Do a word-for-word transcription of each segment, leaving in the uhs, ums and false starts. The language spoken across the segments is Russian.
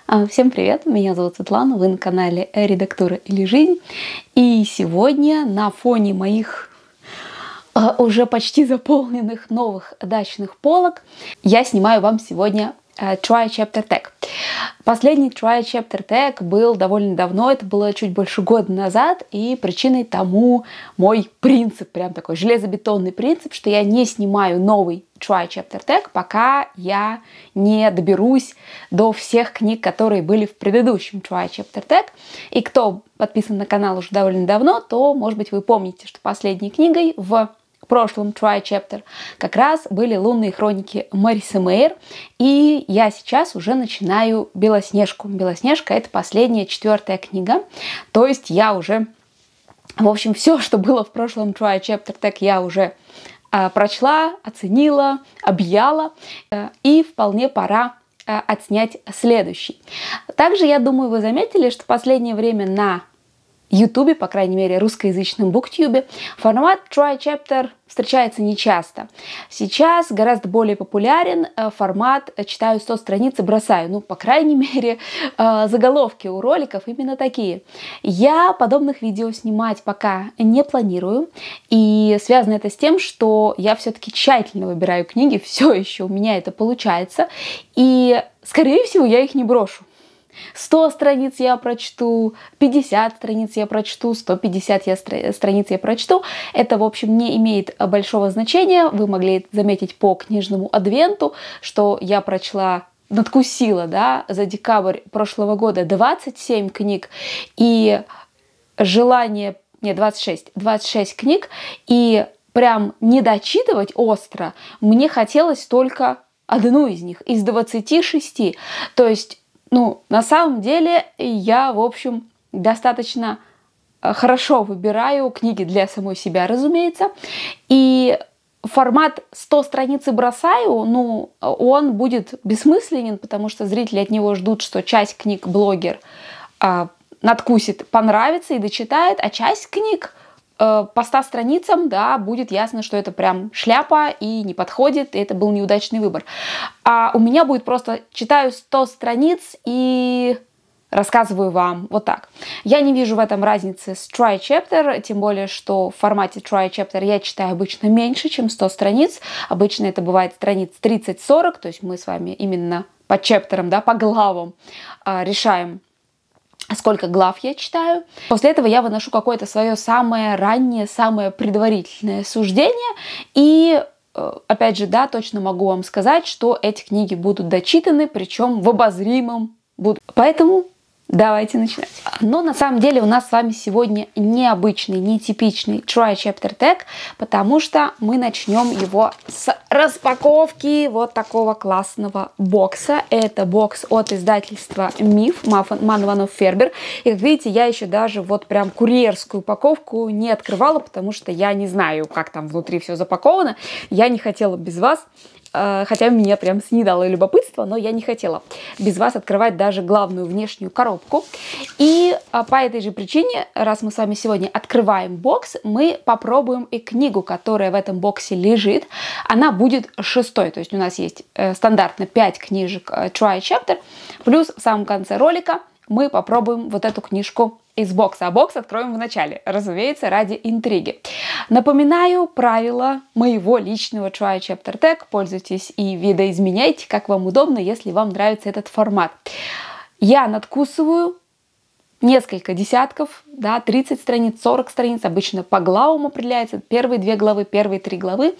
А, Всем привет, меня зовут Светлана, вы на канале «Редактура или жизнь». И сегодня на фоне моих а, уже почти заполненных новых дачных полок я снимаю вам сегодня а, Try Chapter Tag. Последний Try Chapter Tag был довольно давно, это было чуть больше года назад, и причиной тому мой принцип, прям такой железобетонный принцип, что я не снимаю новый Try Chapter Tag, пока я не доберусь до всех книг, которые были в предыдущем Try Chapter Tag. И кто подписан на канал уже довольно давно, то, может быть, вы помните, что последней книгой в прошлом Try Chapter как раз были «Лунные хроники» Марисы Мейер, и я сейчас уже начинаю «Белоснежку». «Белоснежка» — это последняя, четвертая книга, то есть я уже, в общем, все, что было в прошлом Try Chapter Tag, я уже а, прочла, оценила, объяла, а, и вполне пора а, отснять следующий. Также, я думаю, вы заметили, что в последнее время на Ютубе, по крайней мере, русскоязычном буктюбе, формат Try Chapter встречается нечасто. Сейчас гораздо более популярен формат «Читаю сто страниц и бросаю». Ну, по крайней мере, заголовки у роликов именно такие. Я подобных видео снимать пока не планирую. И связано это с тем, что я все-таки тщательно выбираю книги. Все еще у меня это получается. И, скорее всего, я их не брошу. сто страниц я прочту, пятьдесят страниц я прочту, сто пятьдесят я стра- страниц я прочту. Это, в общем, не имеет большого значения. Вы могли заметить по книжному адвенту, что я прочла, надкусила, да, за декабрь прошлого года двадцать семь книг и желание, не, двадцать шесть, двадцать шесть книг, и прям не дочитывать остро мне хотелось только одну из них, из двадцати шести. То есть Ну, на самом деле, я, в общем, достаточно хорошо выбираю книги для самой себя, разумеется. И формат сто страниц и бросаю, ну, он будет бессмысленен, потому что зрители от него ждут, что часть книг блогер а, надкусит, понравится и дочитает, а часть книг по ста страницам, да, будет ясно, что это прям шляпа и не подходит, и это был неудачный выбор. А у меня будет просто читаю сто страниц и рассказываю вам вот так. Я не вижу в этом разницы с Try Chapter, тем более, что в формате Try Chapter я читаю обычно меньше, чем сто страниц. Обычно это бывает страниц тридцать-сорок, то есть мы с вами именно по чаптерам, да, по главам решаем, сколько глав я читаю. После этого я выношу какое-то свое самое раннее, самое предварительное суждение. И, опять же, да, точно могу вам сказать, что эти книги будут дочитаны, причем в обозримом будущем. Поэтому давайте начинать. Но на самом деле у нас с вами сегодня необычный, нетипичный Try Chapter Tag, потому что мы начнем его с распаковки вот такого классного бокса. Это бокс от издательства Миф, Манованов Фербер. И как видите, я еще даже вот прям курьерскую упаковку не открывала, потому что я не знаю, как там внутри все запаковано. Я не хотела без вас, хотя меня прям снедало любопытство, но я не хотела без вас открывать даже главную внешнюю коробку. И по этой же причине, раз мы с вами сегодня открываем бокс, мы попробуем и книгу, которая в этом боксе лежит. Она будет шестой, то есть у нас есть стандартно пять книжек Try Chapter, плюс в самом конце ролика мы попробуем вот эту книжку из бокса. А бокс откроем в начале, разумеется, ради интриги. Напоминаю правила моего личного Try Chapter Tag. Пользуйтесь и видоизменяйте, как вам удобно, если вам нравится этот формат. Я надкусываю несколько десятков, да, тридцать страниц, сорок страниц, обычно по главам определяется. Первые две главы, первые три главы,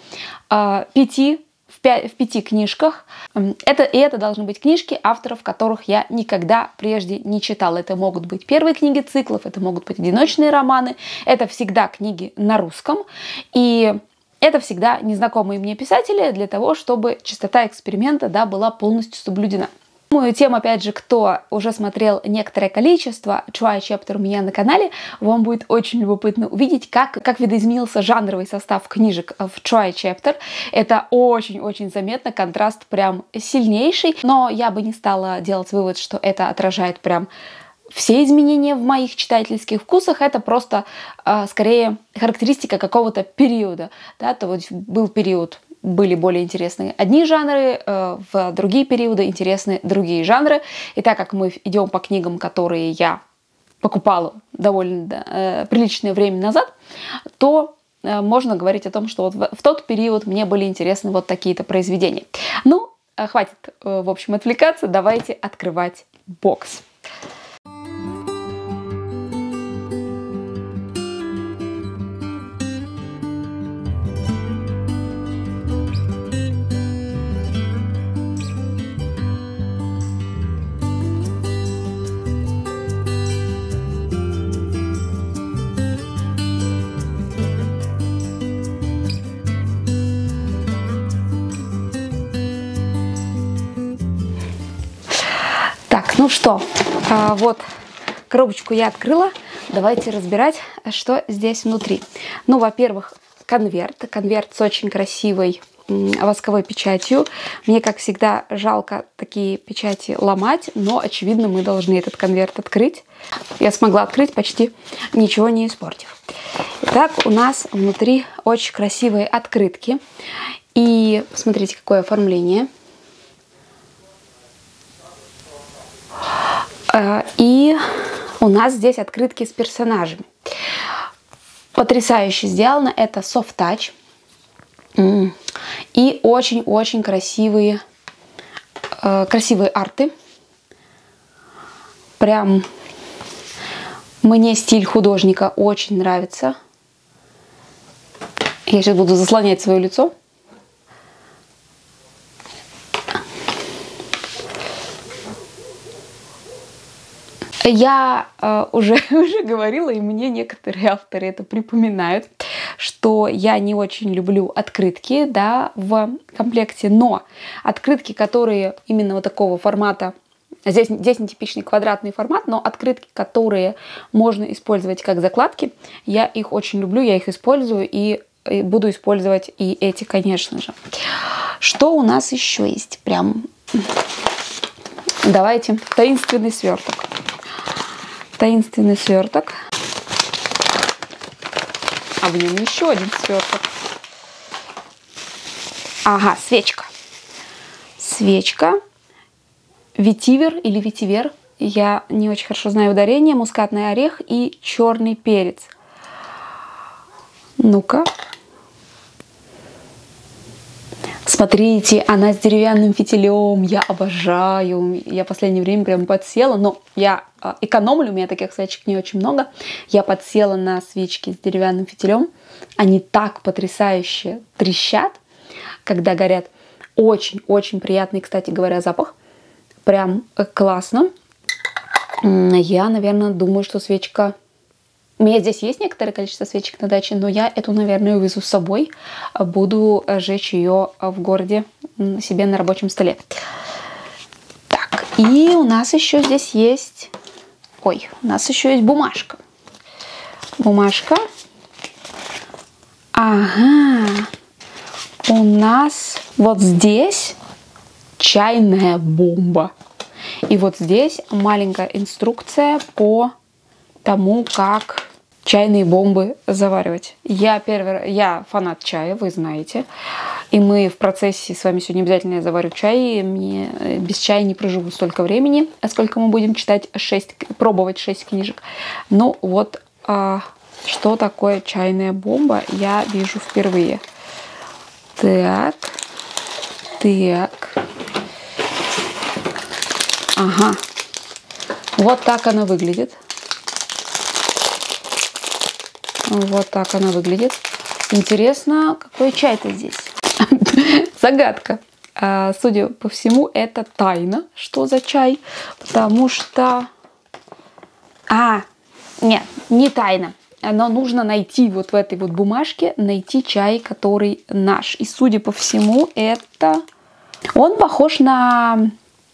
пяти В, пя- в пяти книжках. Это, и это должны быть книжки, авторов которых я никогда прежде не читала. Это могут быть первые книги циклов, это могут быть одиночные романы, это всегда книги на русском. И это всегда незнакомые мне писатели для того, чтобы частота эксперимента, да, была полностью соблюдена. Думаю, тем, опять же, кто уже смотрел некоторое количество Try Chapter у меня на канале, вам будет очень любопытно увидеть, как, как видоизменился жанровый состав книжек в Try Chapter. Это очень-очень заметно, контраст прям сильнейший, но я бы не стала делать вывод, что это отражает прям все изменения в моих читательских вкусах. Это просто, э, скорее, характеристика какого-то периода. Да? То вот был период были более интересны одни жанры, в другие периоды интересны другие жанры. И так как мы идем по книгам, которые я покупала довольно э, приличное время назад, то э, можно говорить о том, что вот в, в тот период мне были интересны вот такие-то произведения. Ну, э, хватит, э, в общем, отвлекаться, давайте открывать бокс. Ну что, вот коробочку я открыла. Давайте разбирать, что здесь внутри. Ну, во-первых, конверт. Конверт с очень красивой восковой печатью. Мне, как всегда, жалко такие печати ломать, но, очевидно, мы должны этот конверт открыть. Я смогла открыть, почти ничего не испортив. Итак, у нас внутри очень красивые открытки. И смотрите, какое оформление. И у нас здесь открытки с персонажами. Потрясающе сделано. Это soft touch. И очень-очень красивые, красивые арты. Прям мне стиль художника очень нравится. Я сейчас буду заслонять свое лицо. Я э, уже, уже говорила, и мне некоторые авторы это припоминают, что я не очень люблю открытки, да, в комплекте, но открытки, которые именно вот такого формата, здесь, здесь нетипичный квадратный формат, но открытки, которые можно использовать как закладки, я их очень люблю, я их использую и, и буду использовать и эти, конечно же. Что у нас еще есть? Прям давайте таинственный сверток. Таинственный сверток. А в нем еще один сверток. Ага, свечка. Свечка. Ветивер или ветивер. Я не очень хорошо знаю ударение. Мускатный орех и черный перец. Ну-ка. Смотрите, она с деревянным фитилем. Я обожаю. Я в последнее время прям подсела. Но я экономлю, у меня таких свечек не очень много. Я подсела на свечки с деревянным фитилем. Они так потрясающе трещат, когда горят. Очень-очень приятный, кстати говоря, запах. Прям классно. Я, наверное, думаю, что свечка... У меня здесь есть некоторое количество свечек на даче, но я эту, наверное, увезу с собой. Буду жечь ее в городе себе на рабочем столе. Так, и у нас еще здесь есть... Ой, у нас еще есть бумажка. Бумажка. Ага. У нас вот здесь чайная бомба. И вот здесь маленькая инструкция по тому, как чайные бомбы заваривать. Я, первый, я фанат чая, вы знаете. И мы в процессе с вами сегодня обязательно заварю чай. Мне без чая не проживу столько времени, сколько мы будем читать шесть, пробовать шесть книжек. Ну вот, а, что такое чайная бомба, я вижу впервые. Так, так. Ага. Вот так она выглядит. Вот так она выглядит. Интересно, какой чай-то здесь? Загадка. А, судя по всему, это тайна, что за чай. Потому что... А, нет, не тайна. Но нужно найти вот в этой вот бумажке, найти чай, который наш. И судя по всему, это... Он похож на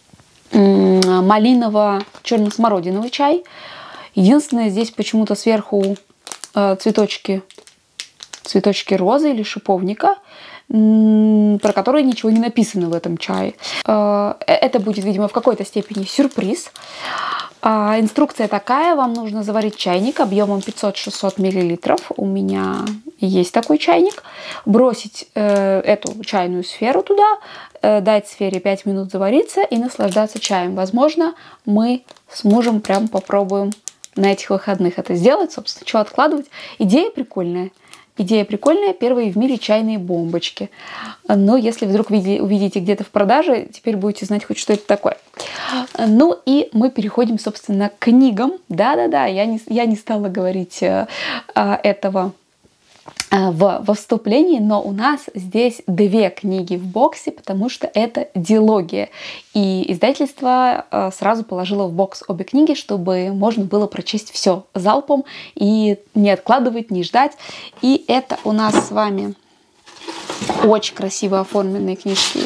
малиново-черно-смородиновый чай. Единственное, здесь почему-то сверху цветочки, цветочки розы или шиповника, про которые ничего не написано в этом чае. Это будет, видимо, в какой-то степени сюрприз. А, инструкция такая: вам нужно заварить чайник объемом пятьсот-шестьсот миллилитров. У меня есть такой чайник. Бросить э, эту чайную сферу туда, э, дать сфере пять минут завариться и наслаждаться чаем. Возможно, мы с мужем прям попробуем на этих выходных это сделать. Собственно, что откладывать? Идея прикольная. Идея прикольная. Первые в мире чайные бомбочки. Но если вдруг увидите где-то в продаже, теперь будете знать хоть, что это такое. Ну и мы переходим, собственно, к книгам. Да-да-да, я не, я не стала говорить э, этого в, во вступлении, но у нас здесь две книги в боксе, потому что это дилогия. И издательство э, сразу положило в бокс обе книги, чтобы можно было прочесть все залпом и не откладывать, не ждать. И это у нас с вами очень красиво оформленные книжки.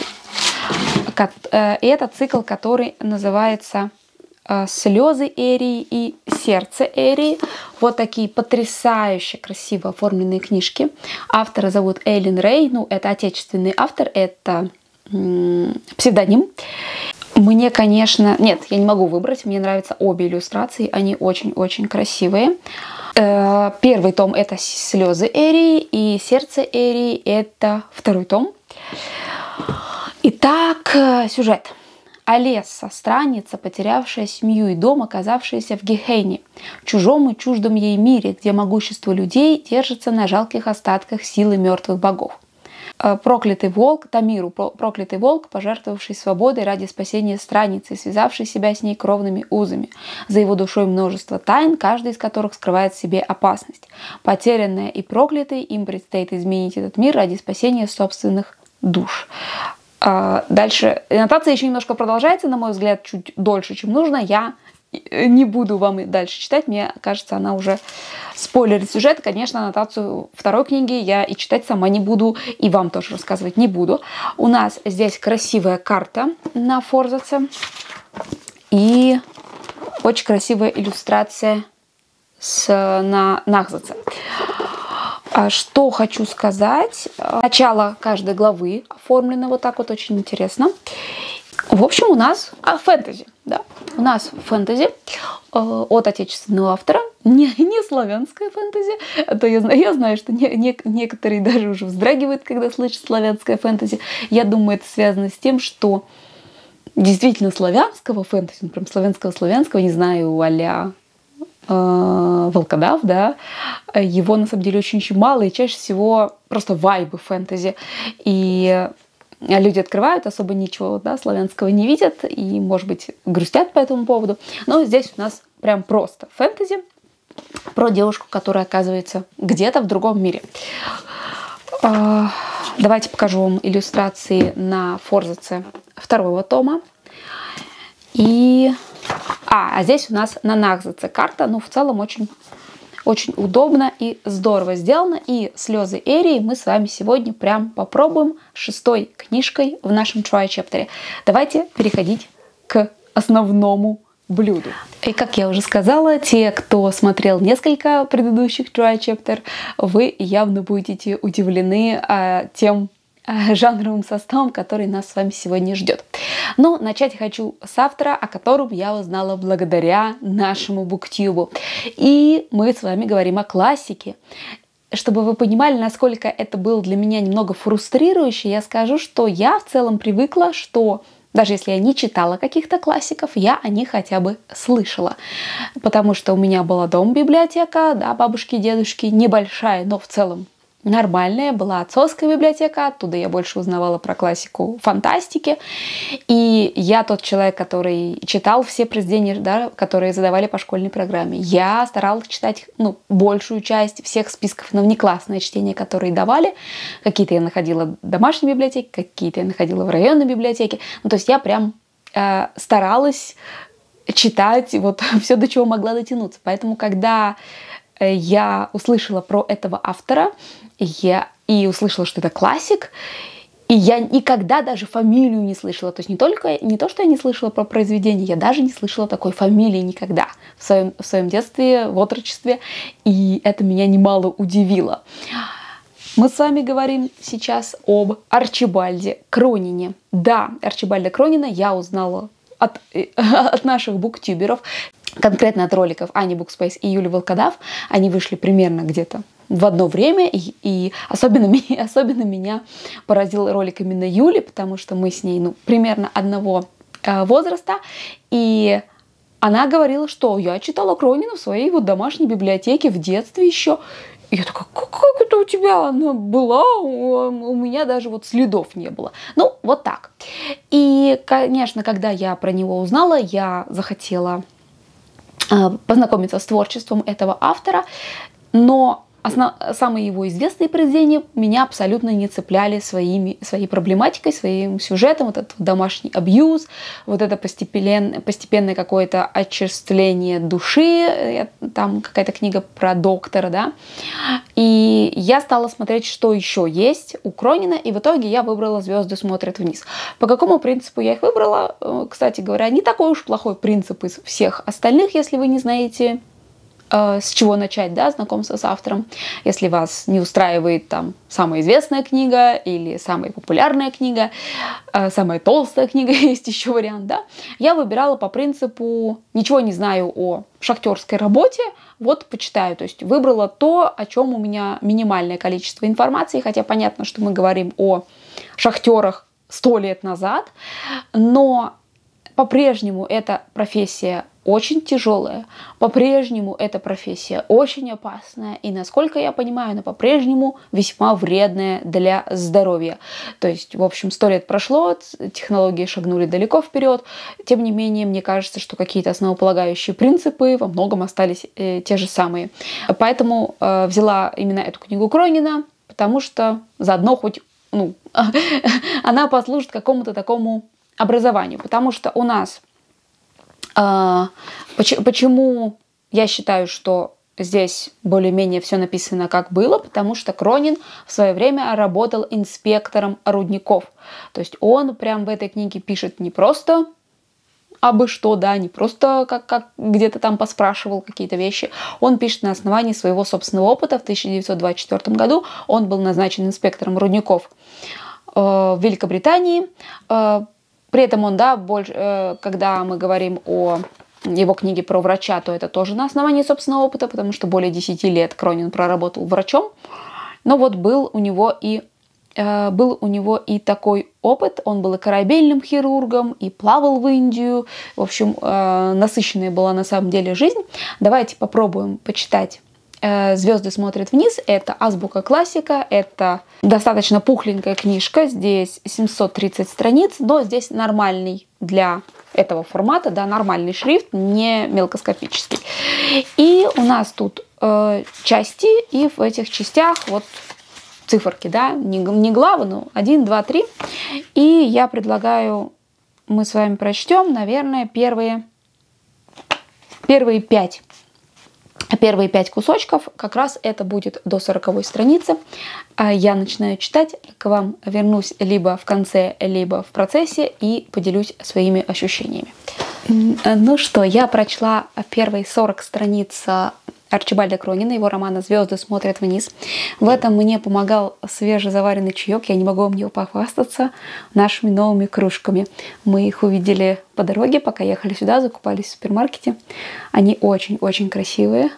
И это цикл, который называется «Слезы Эрии» и «Сердце Эрии». Вот такие потрясающе красиво оформленные книжки. Автора зовут Эйлин Рэй. Ну, это отечественный автор, это псевдоним. Мне, конечно... Нет, я не могу выбрать. Мне нравятся обе иллюстрации. Они очень-очень красивые. Первый том — это «Слезы Эрии», и «Сердце Эрии» — это второй том. Итак, сюжет. Алесса — странница, потерявшая семью и дом, оказавшаяся в Гехене, чужом и чуждом ей мире, где могущество людей держится на жалких остатках силы мертвых богов. Проклятый волк, Тамиру, проклятый волк, пожертвовавший свободой ради спасения странницы, связавший себя с ней кровными узами. За его душой множество тайн, каждый из которых скрывает в себе опасность. Потерянная и проклятый, им предстоит изменить этот мир ради спасения собственных душ. Дальше аннотация еще немножко продолжается, на мой взгляд, чуть дольше, чем нужно. Я не буду вам и дальше читать, мне кажется, она уже спойлерит сюжет. Конечно, аннотацию второй книги я и читать сама не буду, и вам тоже рассказывать не буду. У нас здесь красивая карта на форзаце и очень красивая иллюстрация с, на нахзаце. Что хочу сказать. Начало каждой главы оформлено вот так вот, очень интересно. В общем, у нас фэнтези. Да. У нас фэнтези э, от отечественного автора. Не, не славянское фэнтези. А то я, я знаю, что не, не, некоторые даже уже вздрагивают, когда слышат славянское фэнтези. Я думаю, это связано с тем, что действительно славянского фэнтези, ну, прям славянского-славянского, не знаю, а-ля Волкодав, да, его на самом деле очень-очень мало, и чаще всего просто вайбы фэнтези. И люди открывают, особо ничего, да, славянского не видят, и, может быть, грустят по этому поводу. Но здесь у нас прям просто фэнтези про девушку, которая оказывается где-то в другом мире. Давайте покажу вам иллюстрации на форзаце второго тома. И... А, а здесь у нас на нахзаце карта, но в целом очень, очень удобно и здорово сделано. И «Слезы Эрии» мы с вами сегодня прям попробуем шестой книжкой в нашем Try-чептере. Давайте переходить к основному блюду. И как я уже сказала, те, кто смотрел несколько предыдущих Try-чептер, вы явно будете удивлены а, тем жанровым составом, который нас с вами сегодня ждет. Но начать хочу с автора, о котором я узнала благодаря нашему буктюбу. И мы с вами говорим о классике. Чтобы вы понимали, насколько это было для меня немного фрустрирующе, я скажу, что я в целом привыкла, что даже если я не читала каких-то классиков, я о них хотя бы слышала. Потому что у меня была дома-библиотека, да, бабушки и дедушки, небольшая, но в целом нормальная, была отцовская библиотека, оттуда я больше узнавала про классику фантастики. И я тот человек, который читал все произведения, да, которые задавали по школьной программе. Я старалась читать, ну, большую часть всех списков на внеклассное чтение, которые давали. Какие-то я находила в домашней библиотеке, какие-то я находила в районной библиотеке. Ну, то есть я прям э, старалась читать вот все, до чего могла дотянуться. Поэтому, когда я услышала про этого автора, я и услышала, что это классик, и я никогда даже фамилию не слышала. То есть не только не то, что я не слышала про произведение, я даже не слышала такой фамилии никогда в своем, в своем детстве, в отрочестве, и это меня немало удивило. Мы с вами говорим сейчас об Арчибальде Кронине. Да, Арчибальда Кронина я узнала от, от наших буктюберов. конкретно от роликов Ани Букспейс и Юли Волкодав. Они вышли примерно где-то в одно время, и, и особенно, меня, особенно меня поразил ролик именно Юли, потому что мы с ней ну, примерно одного э, возраста, и она говорила, что я читала Кронина в своей вот домашней библиотеке в детстве еще. И я такая, как, как это у тебя она была? У меня даже вот следов не было. Ну, вот так. И, конечно, когда я про него узнала, я захотела э, познакомиться с творчеством этого автора, но Основ... самые его известные произведения меня абсолютно не цепляли своими, своей проблематикой, своим сюжетом, вот этот домашний абьюз, вот это постепен... постепенное какое-то очерствление души, там какая-то книга про доктора, да, и я стала смотреть, что еще есть у Кронина, и в итоге я выбрала «Звезды смотрят вниз». По какому принципу я их выбрала? Кстати говоря, не такой уж плохой принцип из всех остальных, если вы не знаете, с чего начать, да, знакомство с автором. Если вас не устраивает там самая известная книга или самая популярная книга, самая толстая книга, есть еще вариант, да, я выбирала по принципу «ничего не знаю о шахтерской работе, вот почитаю». То есть выбрала то, о чем у меня минимальное количество информации, хотя понятно, что мы говорим о шахтерах сто лет назад, но по-прежнему эта профессия очень тяжелая, по-прежнему эта профессия очень опасная, и, насколько я понимаю, она по-прежнему весьма вредная для здоровья. То есть, в общем, сто лет прошло, технологии шагнули далеко вперед, тем не менее, мне кажется, что какие-то основополагающие принципы во многом остались э, те же самые. Поэтому э, взяла именно эту книгу Кронина, потому что заодно хоть, ну, она послужит какому-то такому образованию, потому что у нас э, почему, почему я считаю, что здесь более-менее все написано как было, потому что Кронин в свое время работал инспектором рудников, то есть он прям в этой книге пишет не просто абы что, да, не просто как, как где-то там поспрашивал какие-то вещи, он пишет на основании своего собственного опыта. В тысяча девятьсот двадцать четвёртом году он был назначен инспектором рудников э, в Великобритании. э, При этом он, да, больше, когда мы говорим о его книге про врача, то это тоже на основании собственного опыта, потому что более десяти лет Кронин проработал врачом. Но вот был у него и, э, был у него и такой опыт. Он был и корабельным хирургом, и плавал в Индию. В общем, э, насыщенная была на самом деле жизнь. Давайте попробуем почитать «Звезды смотрят вниз». Это азбука классика, это достаточно пухленькая книжка, здесь семьсот тридцать страниц, но здесь нормальный для этого формата, да, нормальный шрифт, не мелкоскопический. И у нас тут э, части, и в этих частях вот циферки, да, не, не главы, но один, два, три. И я предлагаю, мы с вами прочтем, наверное, первые, первые пять. Первые пять кусочков, как раз это будет до сороковой страницы. Я начинаю читать, к вам вернусь либо в конце, либо в процессе и поделюсь своими ощущениями. Ну что, я прочла первые сорок страниц Арчибальда Кронина, его романа «Звезды смотрят вниз». В этом мне помогал свежезаваренный чаек, я не могу вам него похвастаться, нашими новыми кружками. Мы их увидели по дороге, пока ехали сюда, закупались в супермаркете. Они очень-очень красивые.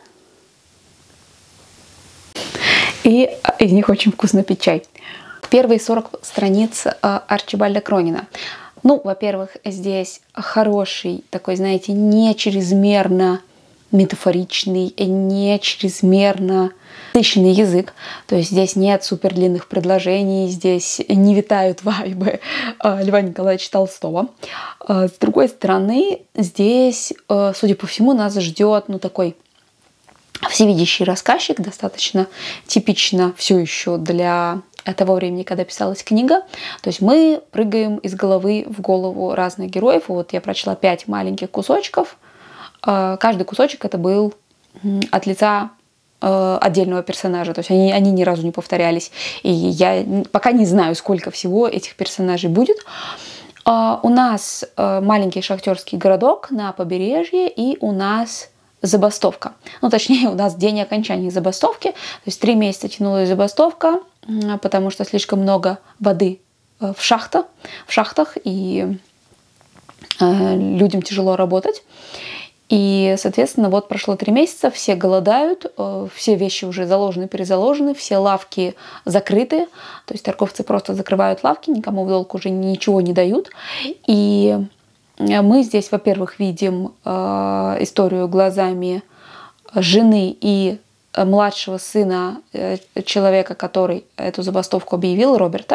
И из них очень вкусно пить чай. Первые сорок страниц Арчибальда Кронина. Ну, во-первых, здесь хороший, такой, знаете, не чрезмерно метафоричный, не чрезмерно насыщенный язык. То есть здесь нет супер длинных предложений, здесь не витают вайбы Льва Николаевича Толстого. С другой стороны, здесь, судя по всему, нас ждет, ну, такой всевидящий рассказчик, достаточно типично все еще для того времени, когда писалась книга. То есть мы прыгаем из головы в голову разных героев. Вот я прочла пять маленьких кусочков. Каждый кусочек это был от лица отдельного персонажа. То есть они, они ни разу не повторялись. И я пока не знаю, сколько всего этих персонажей будет. У нас маленький шахтерский городок на побережье, и у нас забастовка. Ну, точнее, у нас день окончания забастовки. То есть три месяца тянулась забастовка, потому что слишком много воды в шахтах, в шахтах, и людям тяжело работать. И, соответственно, вот прошло три месяца, все голодают, все вещи уже заложены, перезаложены, все лавки закрыты. То есть торговцы просто закрывают лавки, никому в долг уже ничего не дают. И мы здесь, во-первых, видим историю глазами жены и младшего сына человека, который эту забастовку объявил, Роберта.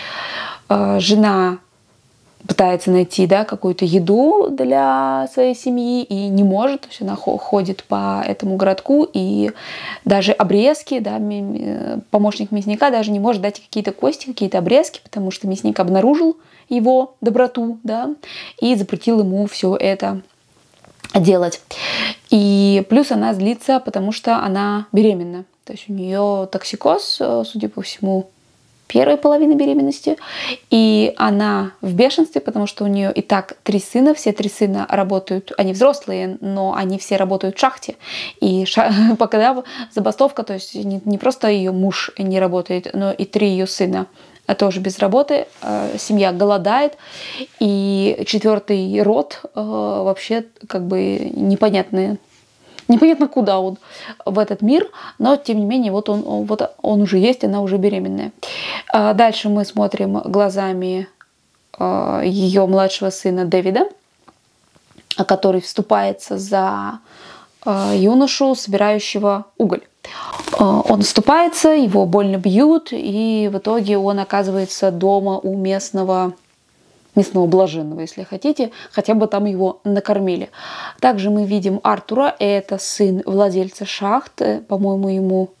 Жена пытается найти, да, какую-то еду для своей семьи и не может. То есть она ходит по этому городку, и даже обрезки, да, помощник мясника даже не может дать какие-то кости, какие-то обрезки, потому что мясник обнаружил его доброту, да, и запретил ему все это делать. И плюс она злится, потому что она беременна. То есть у нее токсикоз, судя по всему, первой половины беременности. И она в бешенстве, потому что у нее и так три сына. Все три сына работают, они взрослые, но они все работают в шахте. И ша... когда забастовка, то есть не, не просто ее муж не работает, но и три ее сына тоже без работы, семья голодает, и четвертый род вообще как бы непонятный, непонятно куда он в этот мир, но тем не менее вот он, вот он уже есть, она уже беременная. Дальше мы смотрим глазами ее младшего сына Дэвида, который вступается за юношу, собирающего уголь. Он вступается, его больно бьют, и в итоге он оказывается дома у местного, местного блаженного, если хотите, хотя бы там его накормили. Также мы видим Артура, это сын владельца шахт, по-моему, ему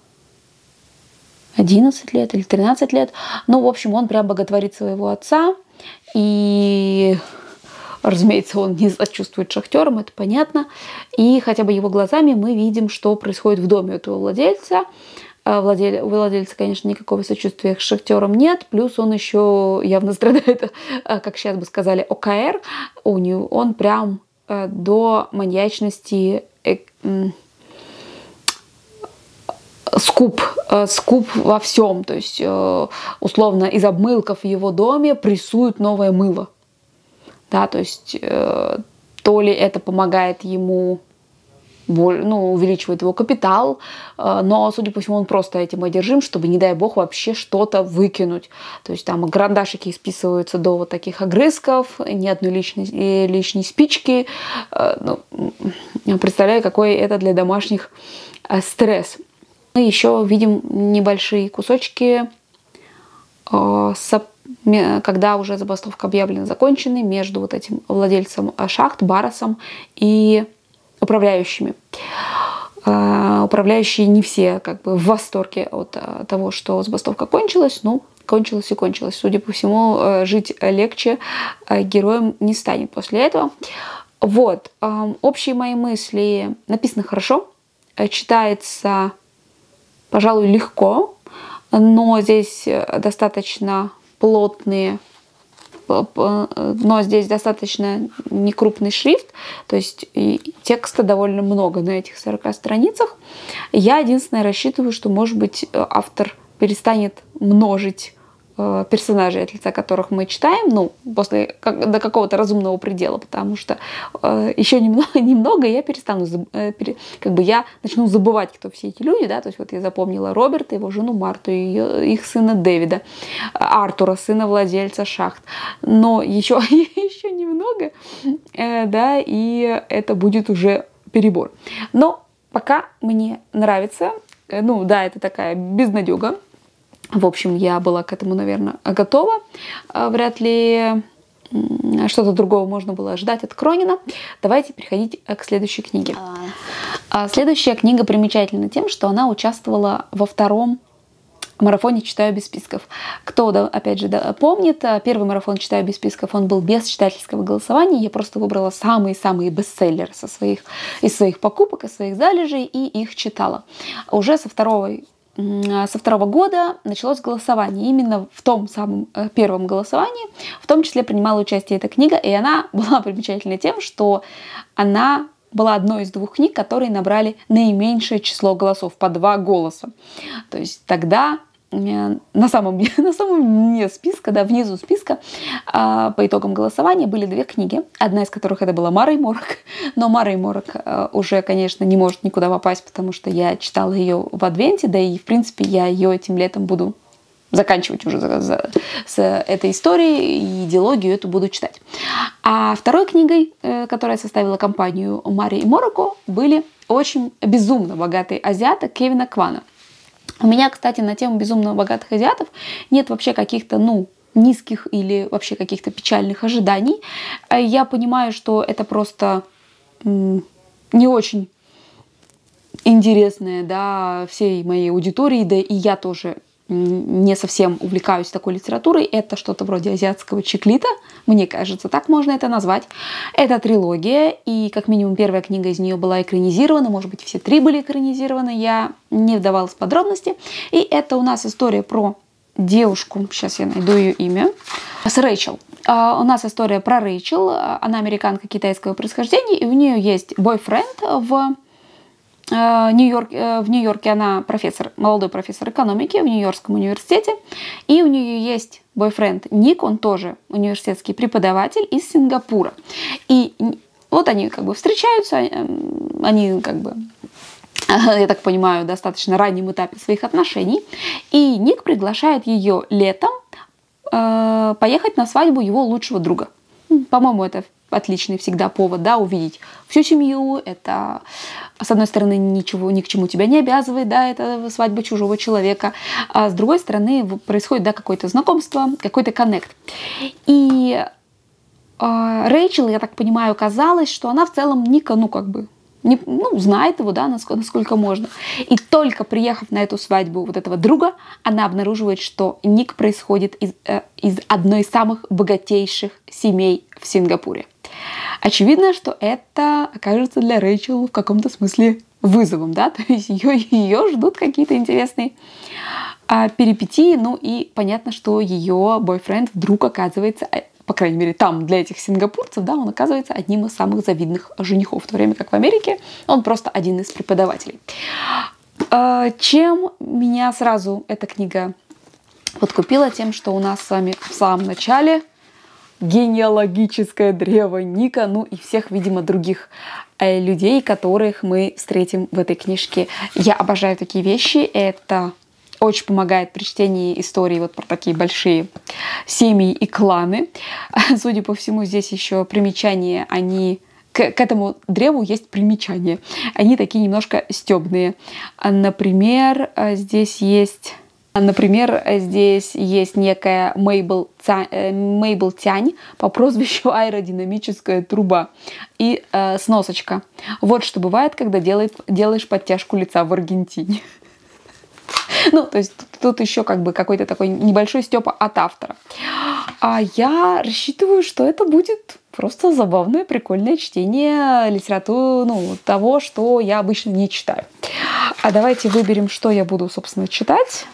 одиннадцать лет или тринадцать лет. Ну, в общем, он прям боготворит своего отца, и... разумеется, он не сочувствует шахтерам, это понятно. И хотя бы его глазами мы видим, что происходит в доме этого владельца. Владель... У владельца, конечно, никакого сочувствия к шахтерам нет. Плюс он еще явно страдает, как сейчас бы сказали, о ка эр. У него... Он прям до маньячности скуп, скуп во всем. То есть, условно, из обмылков в его доме прессуют новое мыло. Да, то есть э, то ли это помогает ему, ну, увеличивает его капитал, э, но, судя по всему, он просто этим одержим, чтобы, не дай бог, вообще что-то выкинуть. То есть там карандашики списываются до вот таких огрызков, ни одной лишней, лишней спички. Э, ну, представляю, какой это для домашних э, стресс. Мы еще видим небольшие кусочки э, с когда уже забастовка объявлена законченной, между вот этим владельцем шахт, Барросом, и управляющими. Управляющие не все как бы в восторге от того, что забастовка кончилась, но кончилась и кончилась. Судя по всему, жить легче героям не станет после этого. Вот. Общие мои мысли написаны хорошо, читается, пожалуй, легко, но здесь достаточно плотные, но здесь достаточно некрупный шрифт, то есть текста довольно много на этих сорока страницах. Я единственное рассчитываю, что, может быть, автор перестанет множить персонажей, от лица которых мы читаем, ну, после, как, до какого-то разумного предела, потому что э, еще немного, немного я перестану, э, пере, как бы я начну забывать, кто все эти люди, да, то есть вот я запомнила Роберта, его жену Марту, ее, их сына Дэвида, Артура, сына владельца шахт, но еще, еще немного, э, да, и это будет уже перебор. Но пока мне нравится, э, ну, да, это такая безнадега. В общем, я была к этому, наверное, готова. Вряд ли что-то другого можно было ожидать от Кронина. Давайте переходить к следующей книге. Следующая книга примечательна тем, что она участвовала во втором марафоне «Читаю без списков». Кто, опять же, помнит, первый марафон «Читаю без списков», он был без читательского голосования. Я просто выбрала самые-самые бестселлеры со своих, из своих покупок, из своих залежей и их читала. Уже со второго Со второго года началось голосование. Именно в том самом первом голосовании, в том числе принимала участие эта книга, и она была примечательна тем, что она была одной из двух книг, которые набрали наименьшее число голосов, по два голоса. То есть тогда на самом, на самом дне списка, да, внизу списка по итогам голосования были две книги, одна из которых это была «Мара и Морок», но «Мара и Морок» уже, конечно, не может никуда попасть, потому что я читала ее в Адвенте, да и, в принципе, я ее этим летом буду заканчивать уже за, за, с этой историей, и идеологию эту буду читать. А второй книгой, которая составила компанию Маре и Мороку, были очень безумно богатые азиаты Кевина Квана. У меня, кстати, на тему безумно богатых азиатов нет вообще каких-то, ну, низких или вообще каких-то печальных ожиданий. Я понимаю, что это просто не очень интересное, да, всей моей аудитории, да и я тоже не совсем увлекаюсь такой литературой. Это что-то вроде азиатского чиклита, мне кажется, так можно это назвать. Это трилогия, и как минимум первая книга из нее была экранизирована, может быть, все три были экранизированы, я не вдавалась в подробности. И это у нас история про девушку, сейчас я найду ее имя, с Рэйчел. Uh, у нас история про Рэйчел, она американка китайского происхождения, и у нее есть бойфренд в Нью-Йорк, в Нью-Йорке. Она профессор, молодой профессор экономики в Нью-Йоркском университете. И у нее есть бойфренд Ник, он тоже университетский преподаватель из Сингапура. И вот они как бы встречаются, они как бы, я так понимаю, в достаточно раннем этапе своих отношений. И Ник приглашает ее летом э, поехать на свадьбу его лучшего друга. По-моему, это отличный всегда повод, да, увидеть всю семью. Это, с одной стороны, ничего, ни к чему тебя не обязывает, да, это свадьба чужого человека. А с другой стороны, происходит, да, какое-то знакомство, какой-то коннект. И э, Рэйчел, я так понимаю, казалось, что она в целом Ника, ну, как бы, не, ну, знает его, да, насколько, насколько можно. И только приехав на эту свадьбу вот этого друга, она обнаруживает, что Ник происходит из, э, из одной из самых богатейших семей в Сингапуре. Очевидно, что это окажется для Рэйчел в каком-то смысле вызовом, да, то есть ее, ее ждут какие-то интересные а, перипетии, ну и понятно, что ее бойфренд вдруг оказывается, по крайней мере, там для этих сингапурцев, да, он оказывается одним из самых завидных женихов, в то время как в Америке он просто один из преподавателей. А, чем меня сразу эта книга подкупила? Тем, что у нас с вами в самом начале генеалогическое древо Ника, ну и всех, видимо, других э, людей, которых мы встретим в этой книжке. Я обожаю такие вещи, это очень помогает при чтении истории вот про такие большие семьи и кланы. Судя по всему, здесь еще примечания, они... К, к этому древу есть примечания. Они такие немножко стебные. Например, здесь есть... Например, здесь есть некая Мейбл, Ца... Мейбл Тянь по прозвищу аэродинамическая труба и э, сносочка. Вот что бывает, когда делает, делаешь подтяжку лица в Аргентине. Ну, то есть тут еще как бы какой-то такой небольшой стёпа от автора. А я рассчитываю, что это будет просто забавное, прикольное чтение литературы, ну, того, что я обычно не читаю. А давайте выберем, что я буду, собственно, читать.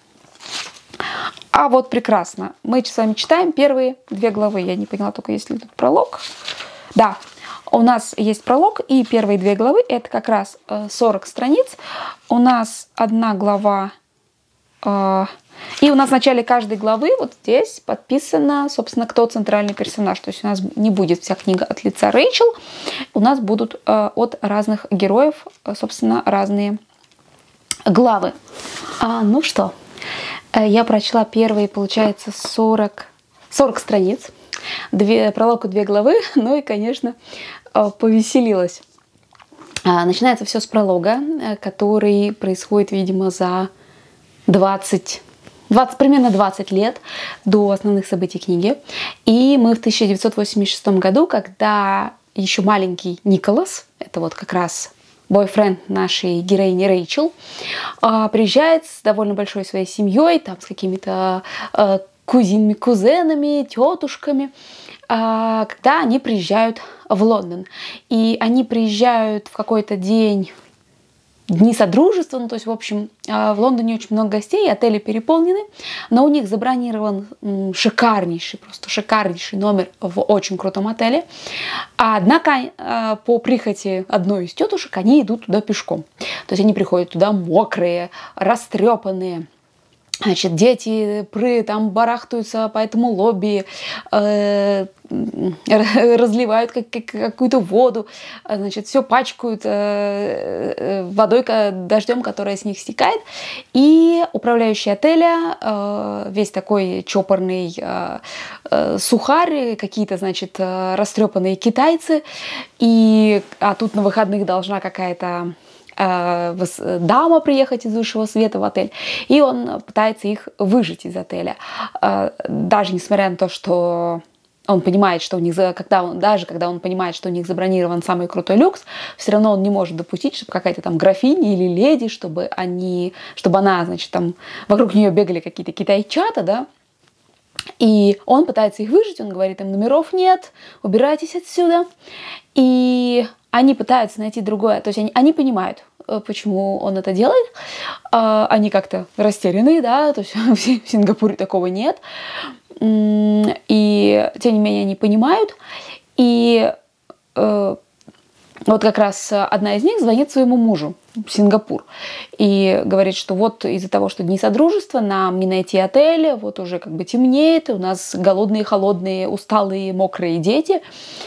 А вот прекрасно. Мы с вами читаем первые две главы. Я не поняла только, есть ли тут пролог. Да, у нас есть пролог, и первые две главы это как раз сорок страниц. У нас одна глава, э, и у нас в начале каждой главы вот здесь подписано, собственно, кто центральный персонаж. То есть у нас не будет вся книга от лица Рэйчел, у нас будут э, от разных героев, собственно, разные главы. А, ну что? Я прочла первые, получается, сорок, сорок страниц, две, пролог и две главы, ну и, конечно, повеселилась. Начинается все с пролога, который происходит, видимо, за двадцать, двадцать, примерно двадцать лет до основных событий книги. И мы в тысяча девятьсот восемьдесят шестом году, когда еще маленький Николас, это вот как раз бойфренд нашей героини Рэйчел, приезжает с довольно большой своей семьей, там с какими-то кузинами, кузенами, тетушками, когда они приезжают в Лондон. И они приезжают в какой-то день, дни содружества, ну, то есть, в общем, в Лондоне очень много гостей, отели переполнены, но у них забронирован шикарнейший, просто шикарнейший номер в очень крутом отеле. А однако по прихоти одной из тетушек они идут туда пешком. То есть они приходят туда мокрые, растрепанные, Значит, дети пры, там барахтаются по этому лобби, э, разливают как, как, какую-то воду, значит, все пачкают э, водой, дождем, которая с них стекает. И управляющий отеля, э, весь такой чопорный э, э, сухарь, какие-то, значит, растрепанные китайцы. И, а тут на выходных должна какая-то дама приехать из высшего света в отель, и он пытается их выжить из отеля. Даже несмотря на то, что он понимает, что у них, когда он, даже когда он понимает, что у них забронирован самый крутой люкс, все равно он не может допустить, чтобы какая-то там графиня или леди, чтобы они, чтобы она, значит, там вокруг нее бегали какие-то китайчата, да, и он пытается их выжить, он говорит им: номеров нет, убирайтесь отсюда. И они пытаются найти другое, то есть они, они понимают, почему он это делает, они как-то растеряны, да, то есть в Сингапуре такого нет, и тем не менее они понимают, и вот как раз одна из них звонит своему мужу в Сингапур и говорит, что вот из-за того, что дни содружества, нам не найти отеля, вот уже как бы темнеет, у нас голодные, холодные, усталые, мокрые дети.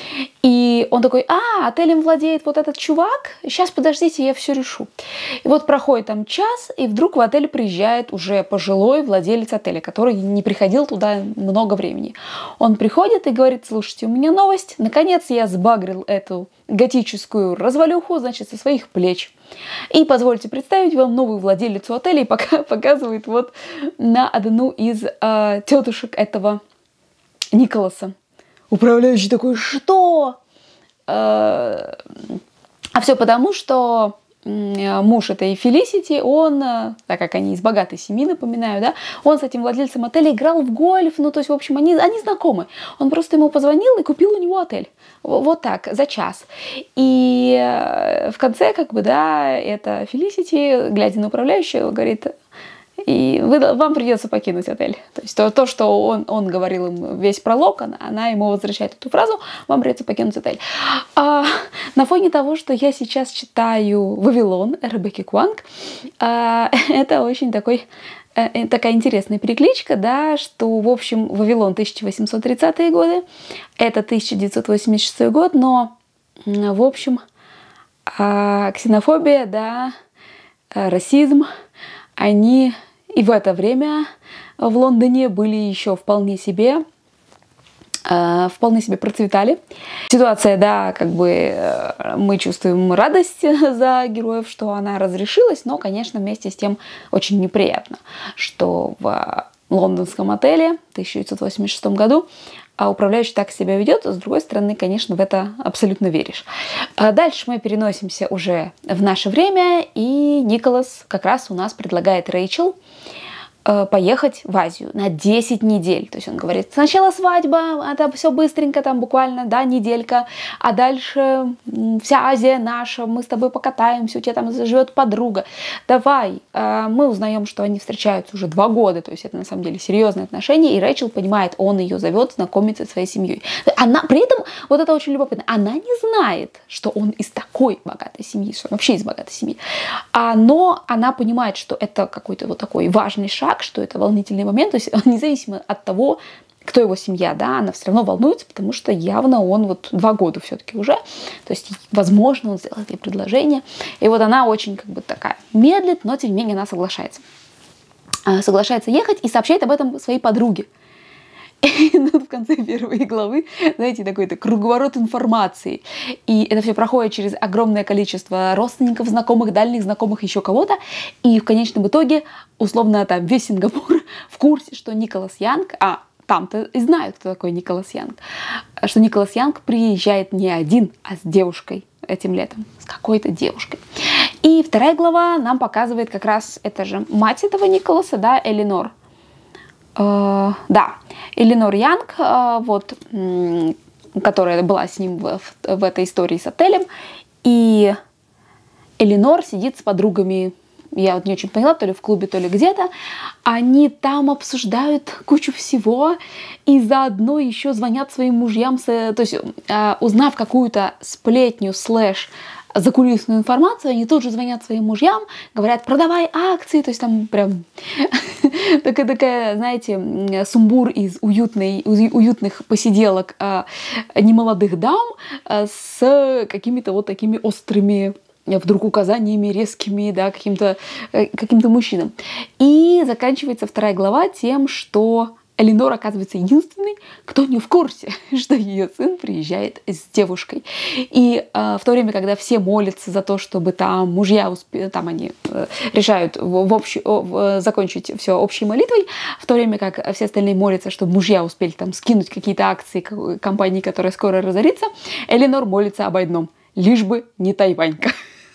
И он такой: а, отелем владеет вот этот чувак, сейчас подождите, я все решу. И вот проходит там час, и вдруг в отель приезжает уже пожилой владелец отеля, который не приходил туда много времени. Он приходит и говорит: слушайте, у меня новость, наконец я сбагрил эту готическую развалюху, значит, со своих плеч. И позвольте представить вам новую владелицу отеля, и пока показывает вот на одну из э, тетушек этого Николаса. Управляющий такой: что? Э, а все потому, что муж этой Фелисити, он, так как они из богатой семьи, напоминаю, да, он с этим владельцем отеля играл в гольф, ну, то есть, в общем, они, они знакомы. Он просто ему позвонил и купил у него отель. Вот так, за час. И в конце, как бы, да, эта Фелисити, глядя на управляющего, говорит: и вы, вам придется покинуть отель. То есть то, то что он, он говорил им весь пролог, она, она ему возвращает эту фразу: вам придется покинуть отель. А, на фоне того, что я сейчас читаю «Вавилон» Ребекки Куанг, а, это очень такой, а, такая интересная перекличка, да, что, в общем, «Вавилон» тысяча восемьсот тридцатые годы, это тысяча девятьсот восемьдесят шестой год, но, в общем, а, ксенофобия, да, расизм, они и в это время в Лондоне были еще вполне себе, э, вполне себе процветали. Ситуация, да, как бы э, мы чувствуем радость за героев, что она разрешилась, но, конечно, вместе с тем очень неприятно, что в лондонском отеле в тысяча девятьсот восемьдесят шестом году а управляющий так себя ведет, с другой стороны, конечно, в это абсолютно веришь. А дальше мы переносимся уже в наше время, и Николас как раз у нас предлагает Рэйчел поехать в Азию на десять недель. То есть он говорит: сначала свадьба, это все быстренько, там буквально, да, неделька, а дальше вся Азия наша, мы с тобой покатаемся, у тебя там живет подруга. Давай. Мы узнаем, что они встречаются уже два года, то есть это на самом деле серьезные отношения, и Рэйчел понимает, он ее зовет знакомиться со своей семьей. Она, при этом, вот это очень любопытно, она не знает, что он из такой богатой семьи, что он вообще из богатой семьи, а, но она понимает, что это какой-то вот такой важный шаг, что это волнительный момент, то есть независимо от того, кто его семья, да, она все равно волнуется, потому что явно он вот два года все-таки уже, то есть, возможно, он сделает ей предложение, и вот она очень как бы такая медлит, но тем не менее она соглашается. Соглашается ехать и сообщает об этом своей подруге. И тут в конце первой главы, знаете, такой-то круговорот информации. И это все проходит через огромное количество родственников, знакомых, дальних знакомых, еще кого-то. И в конечном итоге, условно, там весь Сингапур в курсе, что Николас Янг, а там-то и знают, кто такой Николас Янг, что Николас Янг приезжает не один, а с девушкой этим летом, с какой-то девушкой. И вторая глава нам показывает как раз, это же мать этого Николаса, да, Эленор. Uh, да, Эленор Янг, uh, вот, um, которая была с ним в, в, в этой истории с отелем, и Эленор сидит с подругами, я вот не очень поняла, то ли в клубе, то ли где-то, они там обсуждают кучу всего, и заодно еще звонят своим мужьям, с, то есть uh, узнав какую-то сплетню слэш закулисную информацию, они тут же звонят своим мужьям, говорят, продавай акции, то есть там прям такая, такая, знаете, сумбур из уютной, уютных посиделок немолодых дам с какими-то вот такими острыми вдруг указаниями резкими, да, каким-то каким-то мужчинам. И заканчивается вторая глава тем, что Эленор оказывается единственной, кто не в курсе, что ее сын приезжает с девушкой. И э, в то время, когда все молятся за то, чтобы там мужья успе... там они э, решают в, в общ... в, закончить все общей молитвой, в то время как все остальные молятся, чтобы мужья успели там скинуть какие-то акции компании, которая скоро разорится, Эленор молится об одном: лишь бы не Тайванька.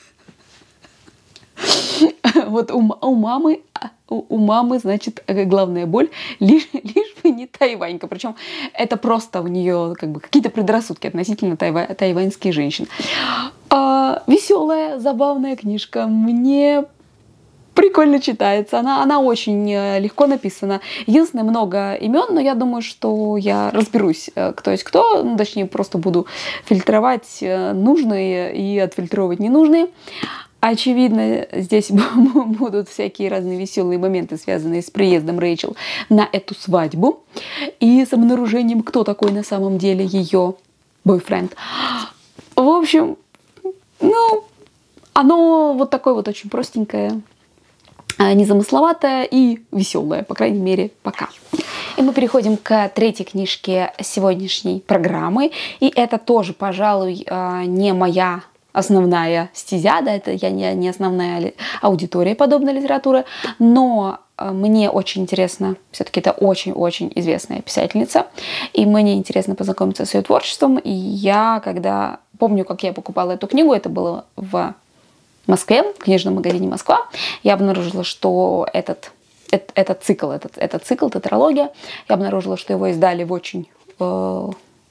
Вот у, у мамы, у, у мамы, значит, главная боль лишь, лишь бы не тайванька. Причем это просто у нее как бы какие-то предрассудки относительно тайва, тайваньских женщин. А, веселая, забавная книжка. Мне прикольно читается. Она, она очень легко написана. Единственное, много имен, но я думаю, что я разберусь, кто есть кто. Ну, точнее, просто буду фильтровать нужные и отфильтровывать ненужные. Очевидно, здесь будут всякие разные веселые моменты, связанные с приездом Рэйчел на эту свадьбу и с обнаружением, кто такой на самом деле ее бойфренд. В общем, ну, оно вот такое вот очень простенькое, незамысловатое и веселое, по крайней мере, пока. И мы переходим к третьей книжке сегодняшней программы. И это тоже, пожалуй, не моя основная стезя, да, это я не, не основная аудитория подобной литературы, но мне очень интересно, все-таки это очень-очень известная писательница, и мне интересно познакомиться с ее творчеством, и я, когда помню, как я покупала эту книгу, это было в Москве, в книжном магазине «Москва», я обнаружила, что этот, этот, этот цикл, этот, этот цикл, тетралогия, я обнаружила, что его издали в очень... Э,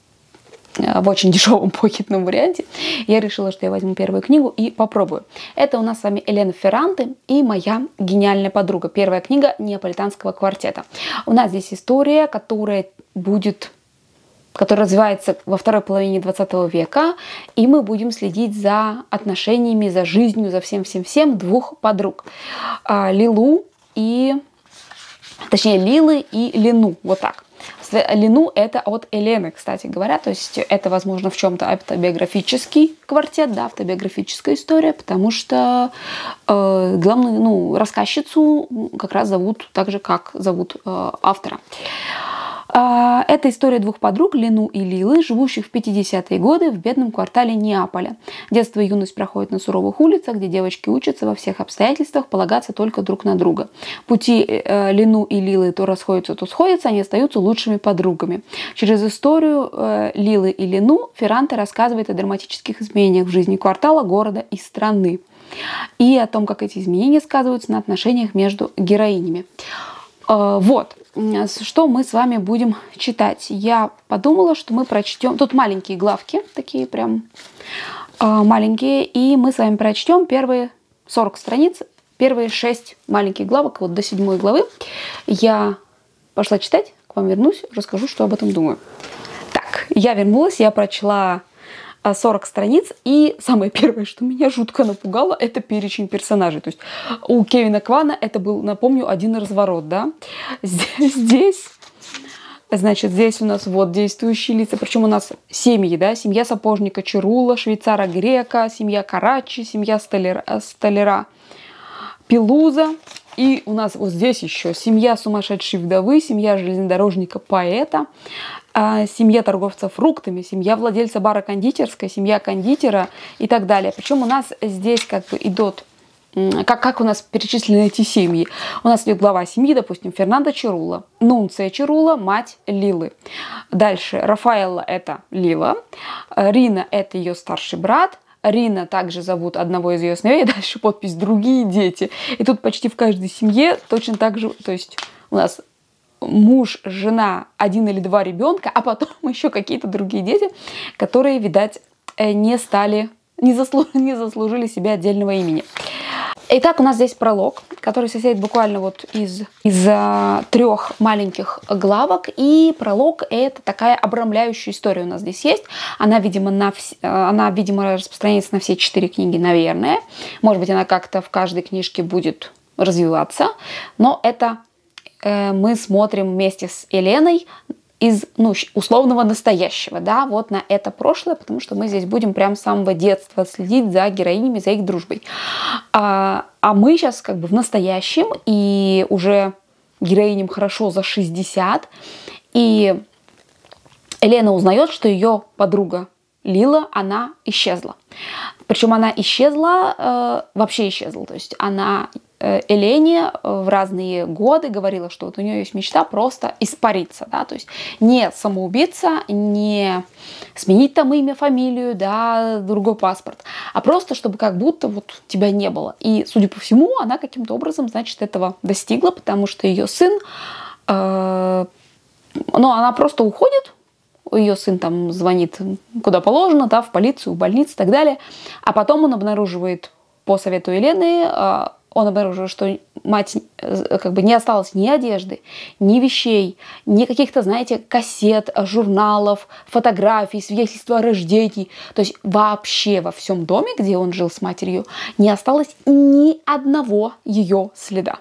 в очень дешевом покетном варианте. Я решила, что я возьму первую книгу и попробую. Это у нас с вами Элена Ферранте и моя гениальная подруга. Первая книга Неаполитанского квартета. У нас здесь история, которая будет, которая развивается во второй половине двадцатого века, и мы будем следить за отношениями, за жизнью, за всем-всем-всем двух подруг. Лилу и... Точнее, Лилы и Лену. Вот так. Лену это от Елены, кстати говоря, то есть это, возможно, в чем-то автобиографический квартет, да, автобиографическая история, потому что э, главную, ну, рассказчицу как раз зовут так же, как зовут э, автора. Это история двух подруг, Лену и Лилы, живущих в пятидесятые годы в бедном квартале Неаполя. Детство и юность проходят на суровых улицах, где девочки учатся во всех обстоятельствах полагаться только друг на друга. Пути э, Лену и Лилы то расходятся, то сходятся, они остаются лучшими подругами. Через историю э, Лилы и Лену Ферранте рассказывает о драматических изменениях в жизни квартала, города и страны. И о том, как эти изменения сказываются на отношениях между героинями. Э, вот. Что мы с вами будем читать? Я подумала, что мы прочтем... Тут маленькие главки, такие прям э, маленькие. И мы с вами прочтем первые сорок страниц, первые шесть маленьких главок, вот до седьмой главы. Я пошла читать, к вам вернусь, расскажу, что об этом думаю. Так, я вернулась, я прочла сорок страниц, и самое первое, что меня жутко напугало, это перечень персонажей. То есть у Кевина Квана это был, напомню, один разворот, да. Здесь, здесь, значит, здесь у нас вот действующие лица, причем у нас семьи, да, семья сапожника Чирула, швейцара Грека, семья Карачи, семья столяра, столяра Пелуза. И у нас вот здесь еще семья сумасшедшей вдовы, семья железнодорожника-поэта, семья торговца фруктами, семья владельца бара кондитерской, семья кондитера и так далее. Причем у нас здесь как бы идут, как, как у нас перечислены эти семьи. У нас идет глава семьи, допустим, Фернандо Чирула, Нунция Чирула, мать Лилы. Дальше Рафаэлла это Лила, Рина это ее старший брат, Рина также зовут одного из ее сыновей, дальше подпись «Другие дети». И тут почти в каждой семье точно так же, то есть у нас муж, жена, один или два ребенка, а потом еще какие-то другие дети, которые, видать, не стали, не, заслу, не заслужили себе отдельного имени. Итак, у нас здесь пролог, который состоит буквально вот из, из uh, трех маленьких главок. И пролог — это такая обрамляющая история у нас здесь есть. Она, видимо, на вс... она, видимо, распространяется на все четыре книги, наверное. Может быть, она как-то в каждой книжке будет развиваться. Но это э, мы смотрим вместе с Еленой из, ну, условного настоящего, да, вот на это прошлое, потому что мы здесь будем прям с самого детства следить за героинями, за их дружбой. А, а мы сейчас как бы в настоящем, и уже героиням хорошо за шестьдесят, и Елена узнает, что ее подруга Лила, она исчезла. Причем она исчезла, э, вообще исчезла, то есть она Елене в разные годы говорила, что вот у нее есть мечта просто испариться, да, то есть не самоубиться, не сменить там имя, фамилию, да, другой паспорт, а просто чтобы как будто вот тебя не было. И, судя по всему, она каким-то образом, значит, этого достигла, потому что ее сын, э, ну, она просто уходит, ее сын там звонит куда положено, да, в полицию, в больницу и так далее, а потом он обнаруживает по совету Елены, э, он обнаружил, что мать как бы не осталось ни одежды, ни вещей, ни каких-то, знаете, кассет, журналов, фотографий, свидетельства о рождении. То есть вообще во всем доме, где он жил с матерью, не осталось ни одного ее следа.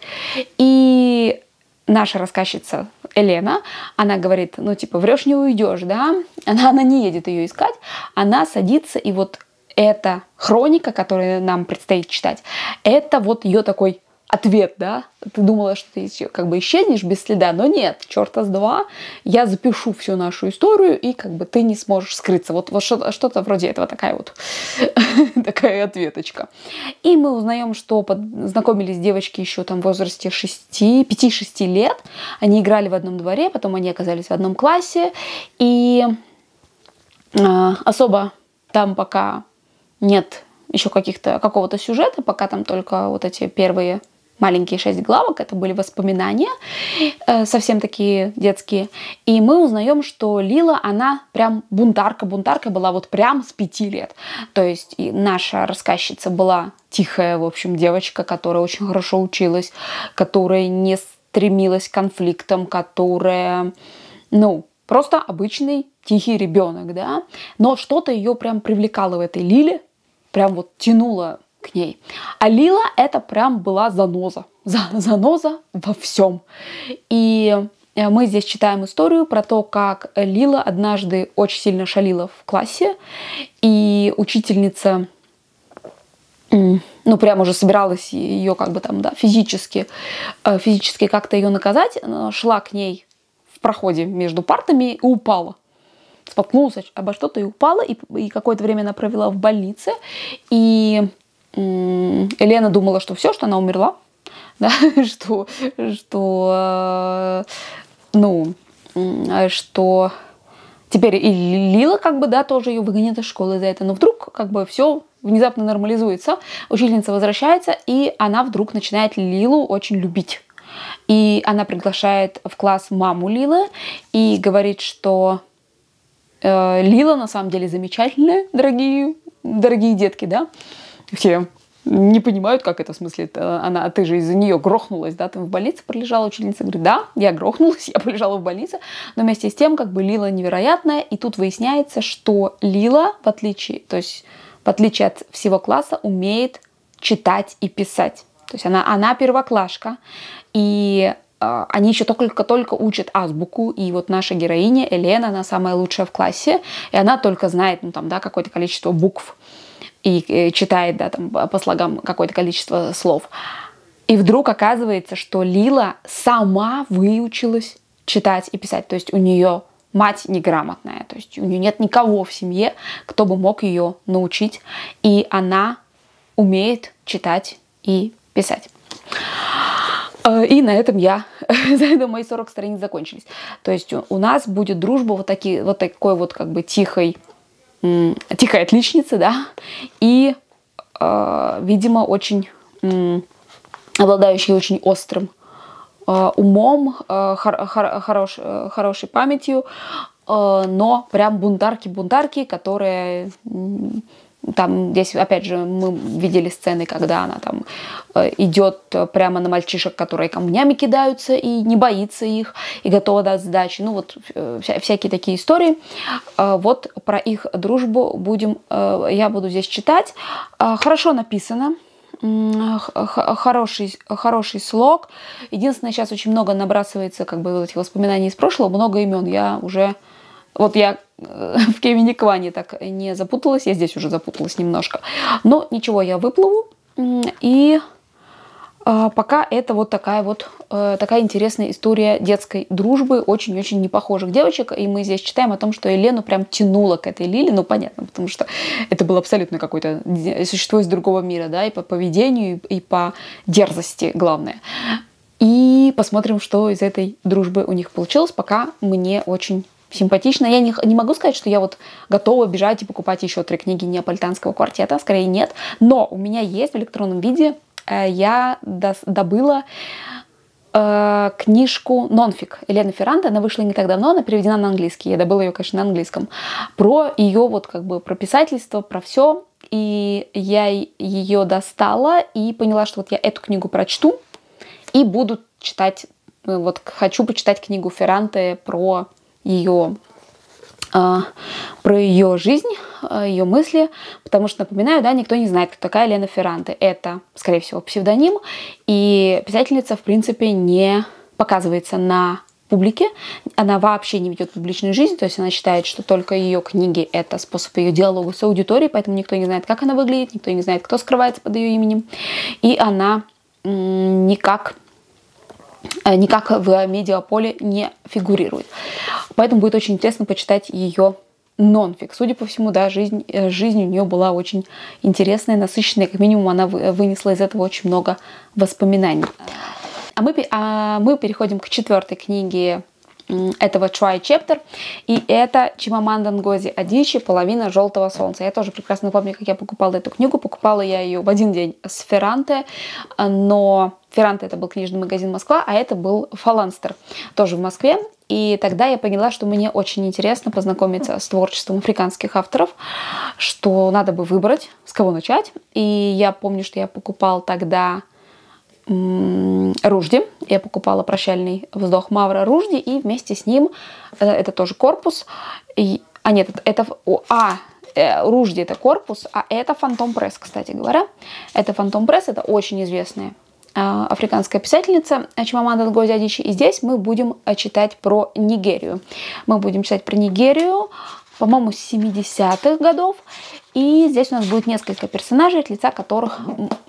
И наша рассказчица Елена, она говорит, ну типа, врешь, не уйдешь, да? Она, она не едет ее искать, она садится, и вот эта хроника, которую нам предстоит читать, это вот ее такой ответ, да? Ты думала, что ты как бы исчезнешь без следа, но нет, черта с два, я запишу всю нашу историю, и как бы ты не сможешь скрыться. Вот, вот что-то вроде этого, такая вот такая ответочка. И мы узнаем, что познакомились девочки еще там в возрасте пяти-шести лет, они играли в одном дворе, потом они оказались в одном классе, и э, особо там пока нет еще каких-то, какого-то сюжета, пока там только вот эти первые маленькие шесть главок, это были воспоминания, э, совсем такие детские. И мы узнаем, что Лила, она прям бунтарка, бунтарка была вот прям с пяти лет. То есть и наша рассказчица была тихая, в общем, девочка, которая очень хорошо училась, которая не стремилась к конфликтам, которая, ну, просто обычный тихий ребенок, да. Но что-то ее прям привлекало в этой Лиле, прям вот тянуло к ней. А Лила — это прям была заноза. Заноза во всем. И мы здесь читаем историю про то, как Лила однажды очень сильно шалила в классе, и учительница, ну, прям уже собиралась ее как бы там, да, физически, физически как-то ее наказать, шла к ней в проходе между партами и упала. Споткнулась обо что-то и упала, и, и какое-то время она провела в больнице, и м- Елена думала, что все, что она умерла, да, что, что, э, ну, э, что теперь и Лила как бы, да, тоже ее выгонят из школы за это, но вдруг как бы все внезапно нормализуется, учительница возвращается, и она вдруг начинает Лилу очень любить. И она приглашает в класс маму Лилы и говорит, что Лила на самом деле замечательная, дорогие, дорогие детки, да. Все не понимают, как это в смысле. Она, ты же из-за нее грохнулась, да, ты в больнице пролежала. Учительница говорит, да, я грохнулась, я полежала в больнице. Но вместе с тем, как бы Лила невероятная. И тут выясняется, что Лила, в отличие, то есть, в отличие от всего класса, умеет читать и писать. То есть она, она первоклашка. И они еще только-только учат азбуку, и вот наша героиня Елена, она самая лучшая в классе, и она только знает, ну, там, да, какое-то количество букв, и, и читает, да, там, по слогам какое-то количество слов. И вдруг оказывается, что Лила сама выучилась читать и писать, то есть у нее мать неграмотная, то есть у нее нет никого в семье, кто бы мог ее научить, и она умеет читать и писать. И на этом я, за это мои сорок страниц закончились. То есть у нас будет дружба вот, таки, вот такой вот как бы тихой, тихой отличницы, да, и, э, видимо, очень э, обладающей очень острым э, умом, э, хор, хор, хорош, э, хорошей памятью, э, но прям бунтарки-бунтарки, которые Там здесь, опять же, мы видели сцены, когда она там идет прямо на мальчишек, которые камнями кидаются, и не боится их, и готова дать сдачи. Ну вот вся, всякие такие истории. Вот про их дружбу будем, я буду здесь читать. Хорошо написано. Хороший, хороший слог. Единственное, сейчас очень много набрасывается как бы вот этих воспоминаний из прошлого, много имен. Я уже... Вот я в Кевине Кване так не запуталась, я здесь уже запуталась немножко. Но ничего, я выплыву. И э, пока это вот такая вот э, такая интересная история детской дружбы, очень-очень непохожих девочек. И мы здесь читаем о том, что Елену прям тянуло к этой Лиле. Ну, понятно, потому что это был абсолютно какое-то существо из другого мира, да, и по поведению, и по дерзости, главное. И посмотрим, что из этой дружбы у них получилось. Пока мне очень симпатично. Я не, не могу сказать, что я вот готова бежать и покупать еще три книги неаполитанского квартета, скорее нет. Но у меня есть в электронном виде, э, я до, добыла э, книжку «Нонфик» Елены Ферранте. Она вышла не так давно, она переведена на английский. Я добыла ее, конечно, на английском. Про ее вот как бы про писательство, про все. И я ее достала и поняла, что вот я эту книгу прочту и буду читать, вот хочу почитать книгу Ферранте про ее, э, про ее жизнь, э, ее мысли, потому что, напоминаю, да, никто не знает, кто такая Елена Ферранте. Это, скорее всего, псевдоним, и писательница, в принципе, не показывается на публике, она вообще не ведет публичную жизнь, то есть она считает, что только ее книги — это способ ее диалога с аудиторией, поэтому никто не знает, как она выглядит, никто не знает, кто скрывается под ее именем, и она м- никак никак в медиаполе не фигурирует. Поэтому будет очень интересно почитать ее нонфик. Судя по всему, да, жизнь, жизнь у нее была очень интересная, насыщенная. Как минимум, она вынесла из этого очень много воспоминаний. А мы, а мы переходим к четвертой книге этого Try Chapter, и это Чимаманда Ngozi Адичи «Половина желтого солнца». Я тоже прекрасно помню, как я покупала эту книгу. Покупала я ее в один день с Ферранте, но Ферранте — это был книжный магазин Москва, а это был Фаланстер, тоже в Москве. И тогда я поняла, что мне очень интересно познакомиться с творчеством африканских авторов, что надо бы выбрать, с кого начать. И я помню, что я покупала тогда Ружди. Я покупала «Прощальный вздох» Мавра Ружди, и вместе с ним, это тоже корпус, и, а нет, это, это а, Ружди — это корпус, а это Фантом Пресс, кстати говоря. Это Фантом Пресс, это очень известная э, африканская писательница Чимаманда Ngozi Адичи, и здесь мы будем читать про Нигерию. Мы будем читать про Нигерию, по-моему, с семидесятых годов. И здесь у нас будет несколько персонажей, от лица которых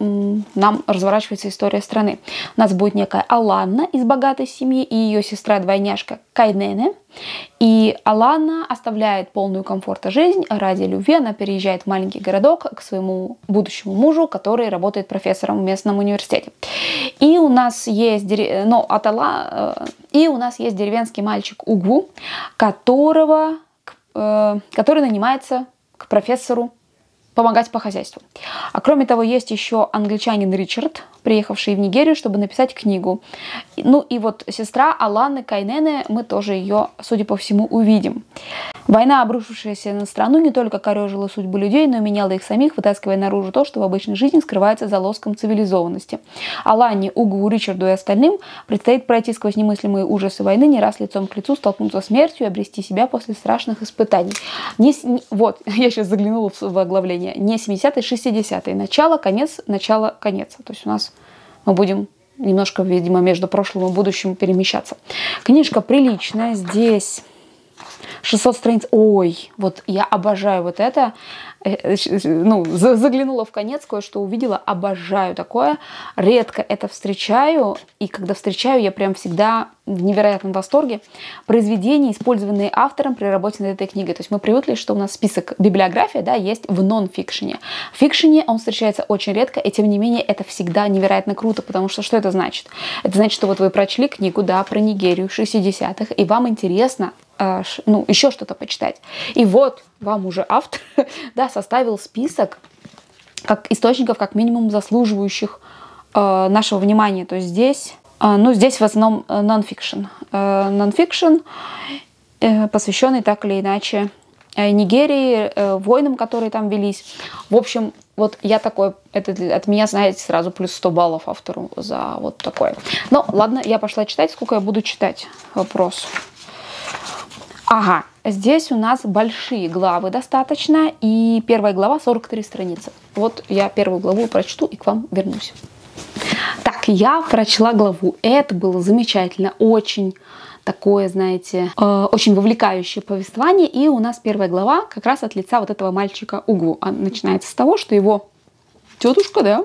нам разворачивается история страны. У нас будет некая Аланна из богатой семьи и ее сестра-двойняшка Кайнене. И Аланна оставляет полную комфорта жизнь ради любви. Она переезжает в маленький городок к своему будущему мужу, который работает профессором в местном университете. И у нас есть, ну, от Ала... и у нас есть деревенский мальчик Угву, которого... который нанимается к профессору помогать по хозяйству. А кроме того, есть еще англичанин Ричард, приехавший в Нигерию, чтобы написать книгу. Ну и вот сестра Аланы Кайнене, мы тоже ее, судя по всему, увидим. Война, обрушившаяся на страну, не только корежила судьбы людей, но и меняла их самих, вытаскивая наружу то, что в обычной жизни скрывается за лоском цивилизованности. Алане, Угву, Ричарду и остальным предстоит пройти сквозь немыслимые ужасы войны, не раз лицом к лицу столкнуться с смертью и обрести себя после страшных испытаний. Не, не, вот, я сейчас заглянула в, в оглавление. Не семидесятые, шестидесятые. Начало, конец, начало, конец. То есть у нас мы будем немножко, видимо, между прошлым и будущим перемещаться. Книжка приличная. Здесь шестьсот страниц. Ой, вот я обожаю вот это. Ну, заглянула в конец, кое-что увидела. Обожаю такое. Редко это встречаю. И когда встречаю, я прям всегда в невероятном восторге. Произведения, использованные автором при работе над этой книгой. То есть мы привыкли, что у нас список библиографии, да, есть в нон-фикшене. В фикшене он встречается очень редко, и тем не менее это всегда невероятно круто, потому что что это значит? Это значит, что вот вы прочли книгу, да, про Нигерию шестидесятых, и вам интересно э, ну, еще что-то почитать. И вот вам уже автор, да, составил список как источников, как минимум заслуживающих э, нашего внимания. То есть здесь Ну, здесь в основном нон-фикшн. Нон-фикшн, посвященный так или иначе Нигерии, войнам, которые там велись. В общем, вот я такой, это от меня, знаете, сразу плюс сто баллов автору за вот такое. Ну, ладно, я пошла читать. Сколько я буду читать? Вопрос. Ага, здесь у нас большие главы достаточно, и первая глава сорок три страницы. Вот я первую главу прочту и к вам вернусь. Так, я прочла главу. Это было замечательно, очень такое, знаете, э, очень вовлекающее повествование. И у нас первая глава как раз от лица вот этого мальчика Угву. Она начинается с того, что его тетушка, да?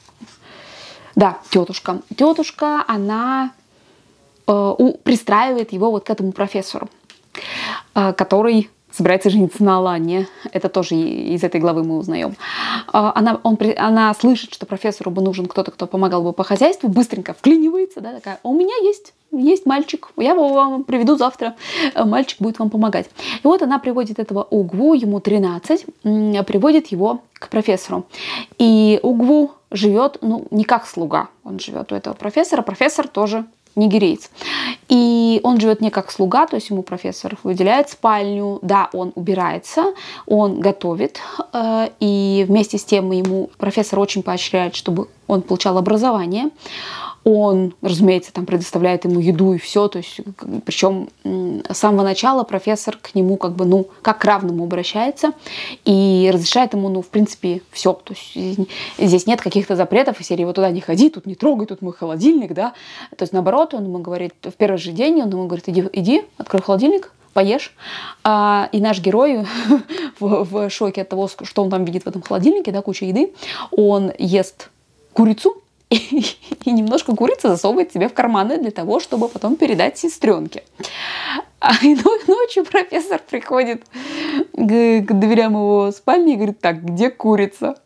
Да, тетушка. Тетушка, она э, у, пристраивает его вот к этому профессору, э, который собирается жениться на Алане. Это тоже из этой главы мы узнаем. Она, он, она слышит, что профессору бы нужен кто-то, кто помогал бы по хозяйству, быстренько вклинивается, да, такая: у меня есть, есть мальчик, я его вам приведу завтра, мальчик будет вам помогать. И вот она приводит этого Угву, ему тринадцать, приводит его к профессору. И Угву живет, ну, не как слуга, он живет у этого профессора, профессор тоже нигерийц. И он живет не как слуга, то есть ему профессор выделяет спальню, да, он убирается, он готовит, э, и вместе с тем ему профессор очень поощряет, чтобы он получал образование. Он, разумеется, там предоставляет ему еду и все, то есть, причем с самого начала профессор к нему как бы, ну, как к равному обращается и разрешает ему, ну, в принципе, все. То есть здесь нет каких-то запретов, из серии: вот туда не ходи, тут не трогай, тут мой холодильник, да. То есть наоборот, он ему говорит, в первый же день он ему говорит: иди, иди, открой холодильник, поешь. А, и наш герой в, в шоке от того, что он там видит в этом холодильнике, да, куча еды. Он ест курицу, И, и немножко курицы засовывает себе в карманы для того, чтобы потом передать сестренке. А ночью профессор приходит к, к дверям его спальни и говорит: так, где курица?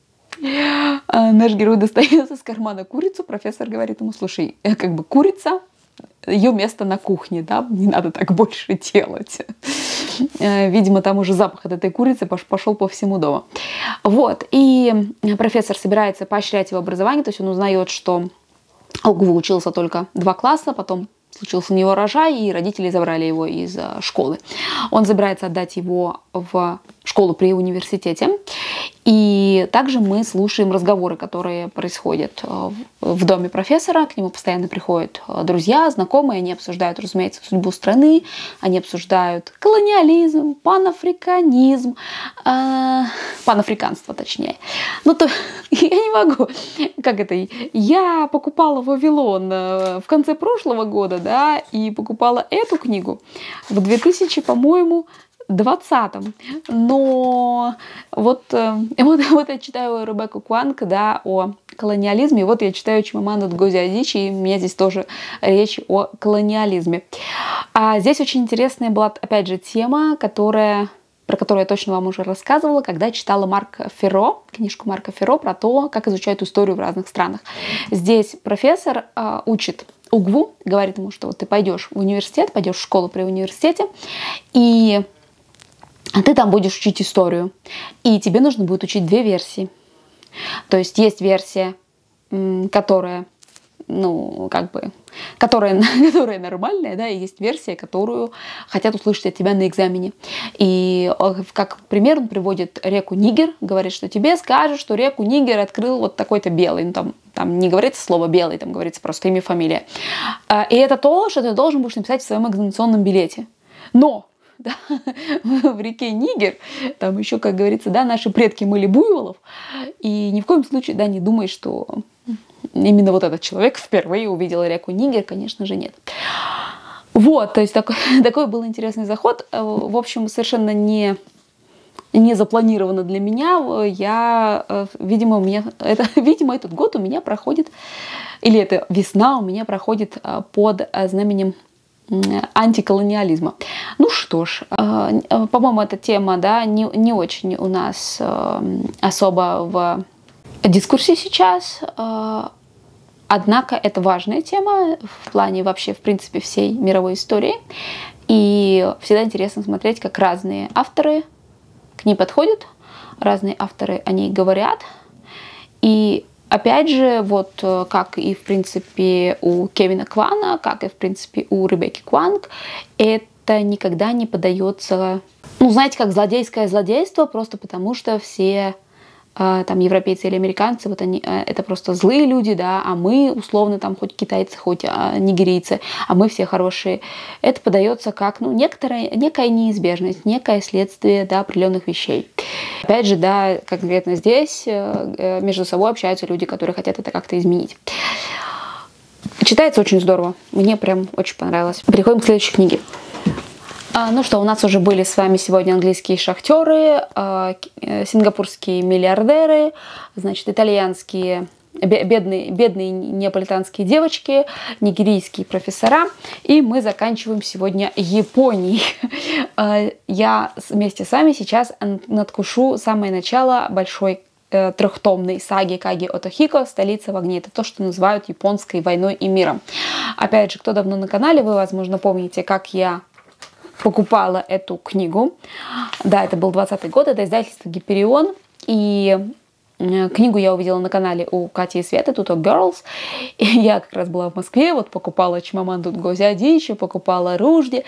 А наш герой достает из кармана курицу. Профессор говорит ему: слушай, как бы курица, ее место на кухне, да, не надо так больше делать. Видимо, там уже запах от этой курицы пошел по всему дому. Вот, и профессор собирается поощрять его образование, то есть он узнает, что Угву учился только два класса, потом случился у него рожай, и родители забрали его из школы. Он собирается отдать его в школу при университете. И также мы слушаем разговоры, которые происходят в доме профессора. К нему постоянно приходят друзья, знакомые. Они обсуждают, разумеется, судьбу страны. Они обсуждают колониализм, панафриканизм, э, панафриканство, точнее. Ну, то я не могу. Как это? Я покупала «Вавилон» в конце прошлого года, да, и покупала эту книгу в две тысячи, по-моему, двадцатом. Но вот, вот, вот я читаю Ребекку Куанг, да, о колониализме, и вот я читаю Чимаманду Нгози Адичи, и у меня здесь тоже речь о колониализме. А здесь очень интересная была, опять же, тема, которая, про которую я точно вам уже рассказывала, когда читала Марка Ферро, книжку Марка Ферро про то, как изучают историю в разных странах. Здесь профессор э, учит Угву, говорит ему, что вот ты пойдешь в университет, пойдешь в школу при университете, и ты там будешь учить историю. И тебе нужно будет учить две версии. То есть есть версия, которая, ну, как бы, которая, которая нормальная, да, и есть версия, которую хотят услышать от тебя на экзамене. И как пример он приводит реку Нигер, говорит, что тебе скажут, что реку Нигер открыл вот такой-то белый. Ну, там, там не говорится слово белый, там говорится просто имя, фамилия. И это то, что ты должен будешь написать в своем экзаменационном билете. Но да, в реке Нигер, там еще, как говорится, да, наши предки мыли буйволов, и ни в коем случае, да, не думай, что именно вот этот человек впервые увидел реку Нигер, конечно же, нет. Вот, то есть такой, такой был интересный заход, в общем, совершенно не, не запланировано для меня. Я, видимо, у меня, это, видимо, этот год у меня проходит, или эта весна у меня проходит под знаменем антиколониализма. Ну что ж, по-моему, эта тема, да, не, не очень у нас особо в дискурсе сейчас, однако это важная тема в плане вообще, в принципе, всей мировой истории. И всегда интересно смотреть, как разные авторы к ней подходят, разные авторы о ней говорят. И опять же, вот как и, в принципе, у Кевина Квана, как и, в принципе, у Ребекки Куанг, это это никогда не подается, ну, знаете, как злодейское злодейство, просто потому что все там европейцы или американцы, вот они, это просто злые люди, да, а мы, условно, там, хоть китайцы, хоть нигерийцы, а мы все хорошие. Это подается как, ну, некоторая, некая неизбежность, некое следствие, да, определенных вещей. Опять же, да, конкретно здесь между собой общаются люди, которые хотят это как-то изменить. Читается очень здорово, мне прям очень понравилось. Переходим к следующей книге. Ну что, у нас уже были с вами сегодня английские шахтеры, сингапурские миллиардеры, значит, итальянские бедные, бедные неаполитанские девочки, нигерийские профессора. И мы заканчиваем сегодня Японией. Я вместе с вами сейчас надкушу самое начало большой трехтомной саги Каги Отохико «Столица в огне». Это то, что называют японской войной и миром. Опять же, кто давно на канале, вы, возможно, помните, как я покупала эту книгу. Да, это был двадцатый год, это издательство Гиперион. И книгу я увидела на канале у Кати и Светы, Tuto Girls. И я как раз была в Москве, вот покупала Чимаманду Ngozi Adichie, покупала Ружди.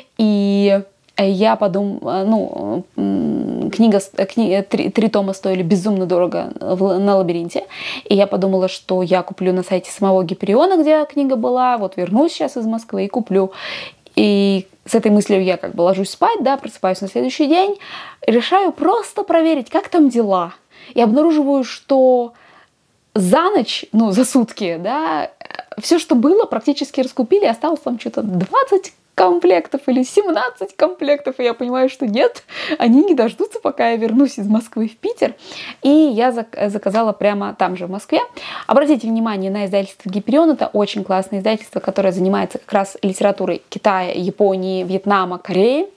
И я подумала, ну, книга, книга три, три тома стоили безумно дорого в, на Лабиринте. И я подумала, что я куплю на сайте самого Гипериона, где книга была. Вот вернусь сейчас из Москвы и куплю. И с этой мыслью я как бы ложусь спать, да, просыпаюсь на следующий день, решаю просто проверить, как там дела. И обнаруживаю, что за ночь, ну, за сутки, да, все, что было, практически раскупили, осталось там что-то двадцать комплектов или семнадцать комплектов, и я понимаю, что нет, они не дождутся, пока я вернусь из Москвы в Питер. И я заказала прямо там же, в Москве. Обратите внимание на издательство Гиперион, это очень классное издательство, которое занимается как раз литературой Китая, Японии, Вьетнама, Кореи.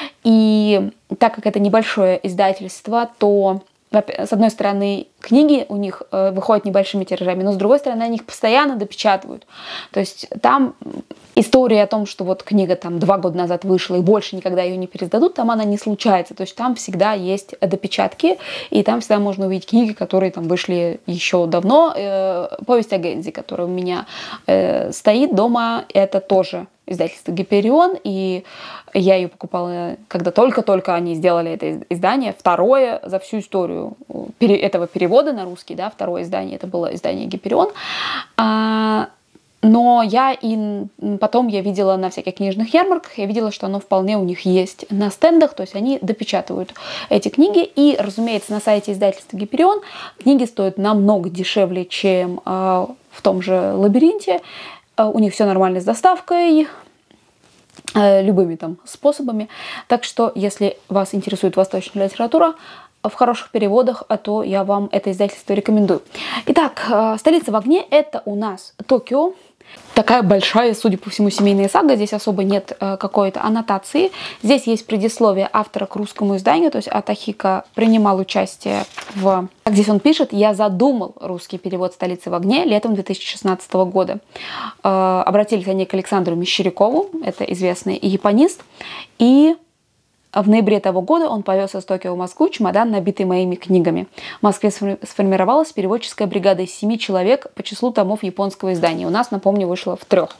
И так как это небольшое издательство, то с одной стороны, книги у них э, выходят небольшими тиражами, но с другой стороны, они их постоянно допечатывают. То есть там история о том, что вот книга там два года назад вышла и больше никогда ее не переиздадут, там она не случается. То есть там всегда есть допечатки, и там всегда можно увидеть книги, которые там вышли еще давно. Э, повесть о Гэнзи, которая у меня э, стоит дома, это тоже издательство Гиперион, и я ее покупала, когда только-только они сделали это издание, второе за всю историю этого перевода на русский, да, второе издание, это было издание Гиперион. А, но я и потом я видела на всяких книжных ярмарках, я видела, что оно вполне у них есть на стендах, то есть они допечатывают эти книги, и, разумеется, на сайте издательства Гиперион книги стоят намного дешевле, чем а, в том же Лабиринте. У них все нормально с доставкой, любыми там способами. Так что, если вас интересует восточная литература в хороших переводах, то я вам это издательство рекомендую. Итак, «Столица в огне» — это у нас Токио. Такая большая, судя по всему, семейная сага. Здесь особо нет э, какой-то аннотации. Здесь есть предисловие автора к русскому изданию. То есть Отохико принимал участие в... Здесь он пишет: «Я задумал русский перевод «Столицы в огне» летом две тысячи шестнадцатого года». Э, обратились они к Александру Мещерякову, это известный японист. И в ноябре того года он повез из Токио в Москву чемодан, набитый моими книгами. В Москве сформировалась переводческая бригада из семи человек по числу томов японского издания. У нас, напомню, вышло в трех.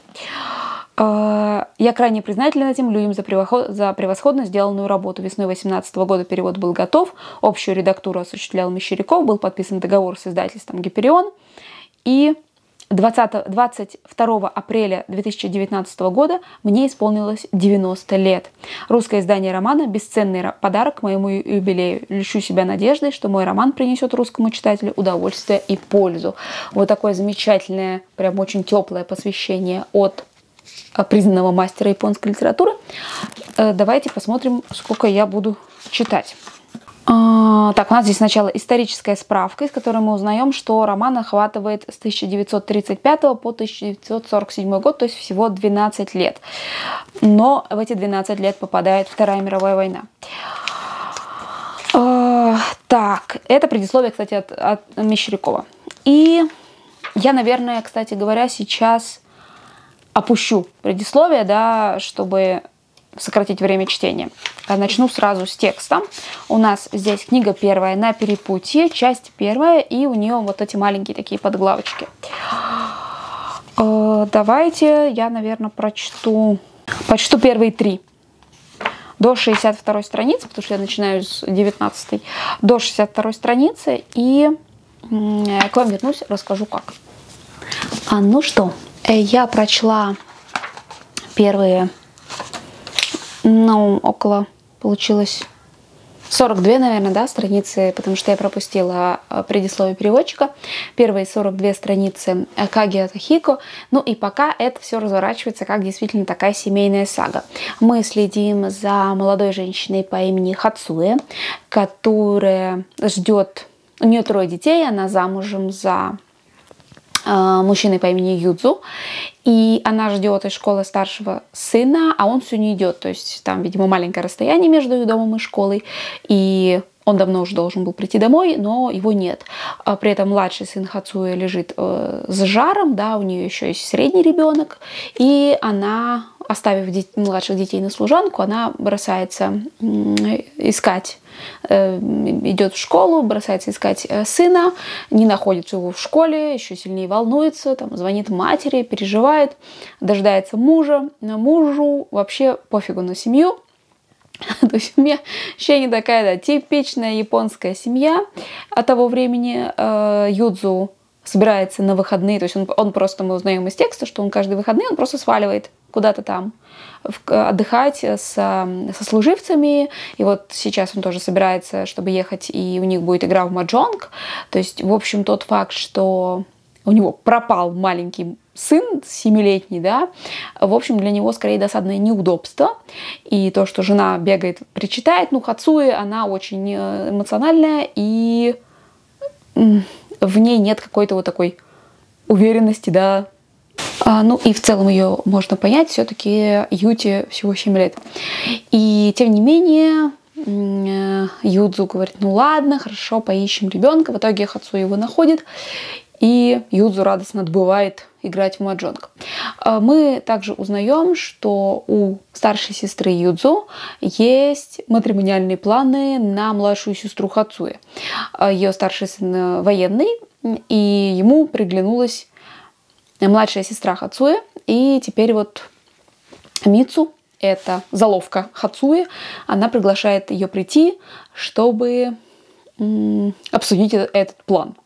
Я крайне признательна этим людям за, превоход... за превосходно сделанную работу. Весной две тысячи восемнадцатого года перевод был готов, общую редактуру осуществлял Мещеряков, был подписан договор с издательством Гиперион. И двадцать второго апреля две тысячи девятнадцатого года мне исполнилось девяносто лет. Русское издание романа — бесценный подарок к моему юбилею. Льщу себя надеждой, что мой роман принесет русскому читателю удовольствие и пользу». Вот такое замечательное, прям очень теплое посвящение от признанного мастера японской литературы. Давайте посмотрим, сколько я буду читать. Так, у нас здесь сначала историческая справка, из которой мы узнаем, что роман охватывает с тысяча девятьсот тридцать пятого по тысяча девятьсот сорок седьмой год, то есть всего двенадцать лет. Но в эти двенадцать лет попадает Вторая мировая война. Так, это предисловие, кстати, от, от Мещерякова. И я, наверное, кстати говоря, сейчас опущу предисловие, да, чтобы сократить время чтения. Начну сразу с текста. У нас здесь книга первая «На перепутье», часть первая, и у нее вот эти маленькие такие подглавочки. Давайте я, наверное, прочту, прочту первые три. до шестьдесят второй страницы, потому что я начинаю с девятнадцатой, до шестьдесят второй страницы, и к вам вернусь, расскажу как. А, ну что, я прочла первые, ну, около, получилось сорок две, наверное, да, страницы, потому что я пропустила предисловие переводчика. Первые сорок две страницы Каги Тахико. Ну и пока это все разворачивается как действительно такая семейная сага. Мы следим за молодой женщиной по имени Хацуэ, которая ждет, у нее трое детей, она замужем за э, мужчиной по имени Юдзу. И она ждет из школы старшего сына, а он все не идет. То есть там, видимо, маленькое расстояние между ее домом и школой. И он давно уже должен был прийти домой, но его нет. А при этом младший сын Хацуэ лежит э, с жаром, да, у нее еще есть средний ребенок. И она, оставив дет- младших детей на служанку, она бросается э, искать, э, идет в школу, бросается искать э, сына, не находит его в школе, еще сильнее волнуется, там, звонит матери, переживает, дожидается мужа. Мужу вообще пофигу на семью. То есть у меня ощущение такая, да, типичная японская семья от того времени. Э, Юдзу собирается на выходные, то есть он, он просто, мы узнаем из текста, что он каждые выходные он просто сваливает куда-то там в, отдыхать с, со служивцами. И вот сейчас он тоже собирается, чтобы ехать, и у них будет игра в маджонг. То есть, в общем, тот факт, что у него пропал маленький сын семилетний, да, в общем, для него скорее досадное неудобство. И то, что жена бегает, причитает, ну, Хацуэ, она очень эмоциональная, и в ней нет какой-то вот такой уверенности, да. А, ну, и в целом ее можно понять, все-таки Юте всего семь лет. И, тем не менее, Юдзу говорит, ну, ладно, хорошо, поищем ребенка. В итоге Хацуэ его находит, и Юдзу радостно отбывает играть в маджонг. Мы также узнаем, что у старшей сестры Юдзу есть матримониальные планы на младшую сестру Хацуэ. Ее старший сын военный, и ему приглянулась младшая сестра Хацуэ, и теперь вот Мицу, это заловка Хацуэ, она приглашает ее прийти, чтобы обсудить этот план.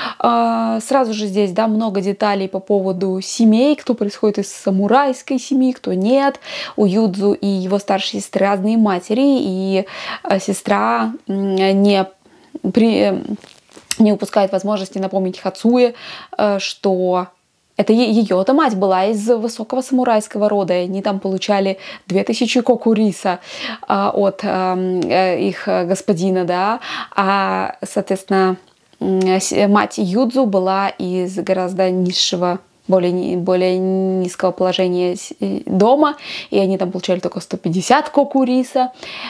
Сразу же здесь, да, много деталей по поводу семей, кто происходит из самурайской семьи, кто нет. У Юдзу и его старшей сестры разные матери, и сестра не, при, не упускает возможности напомнить Хацуэ, что это ее-то мать была из высокого самурайского рода, и они там получали две тысячи кокуриса а, от а, их господина, да, а, соответственно, мать Юдзу была из гораздо низшего, более, более низкого положения дома, и они там получали только сто пятьдесят кокуриса,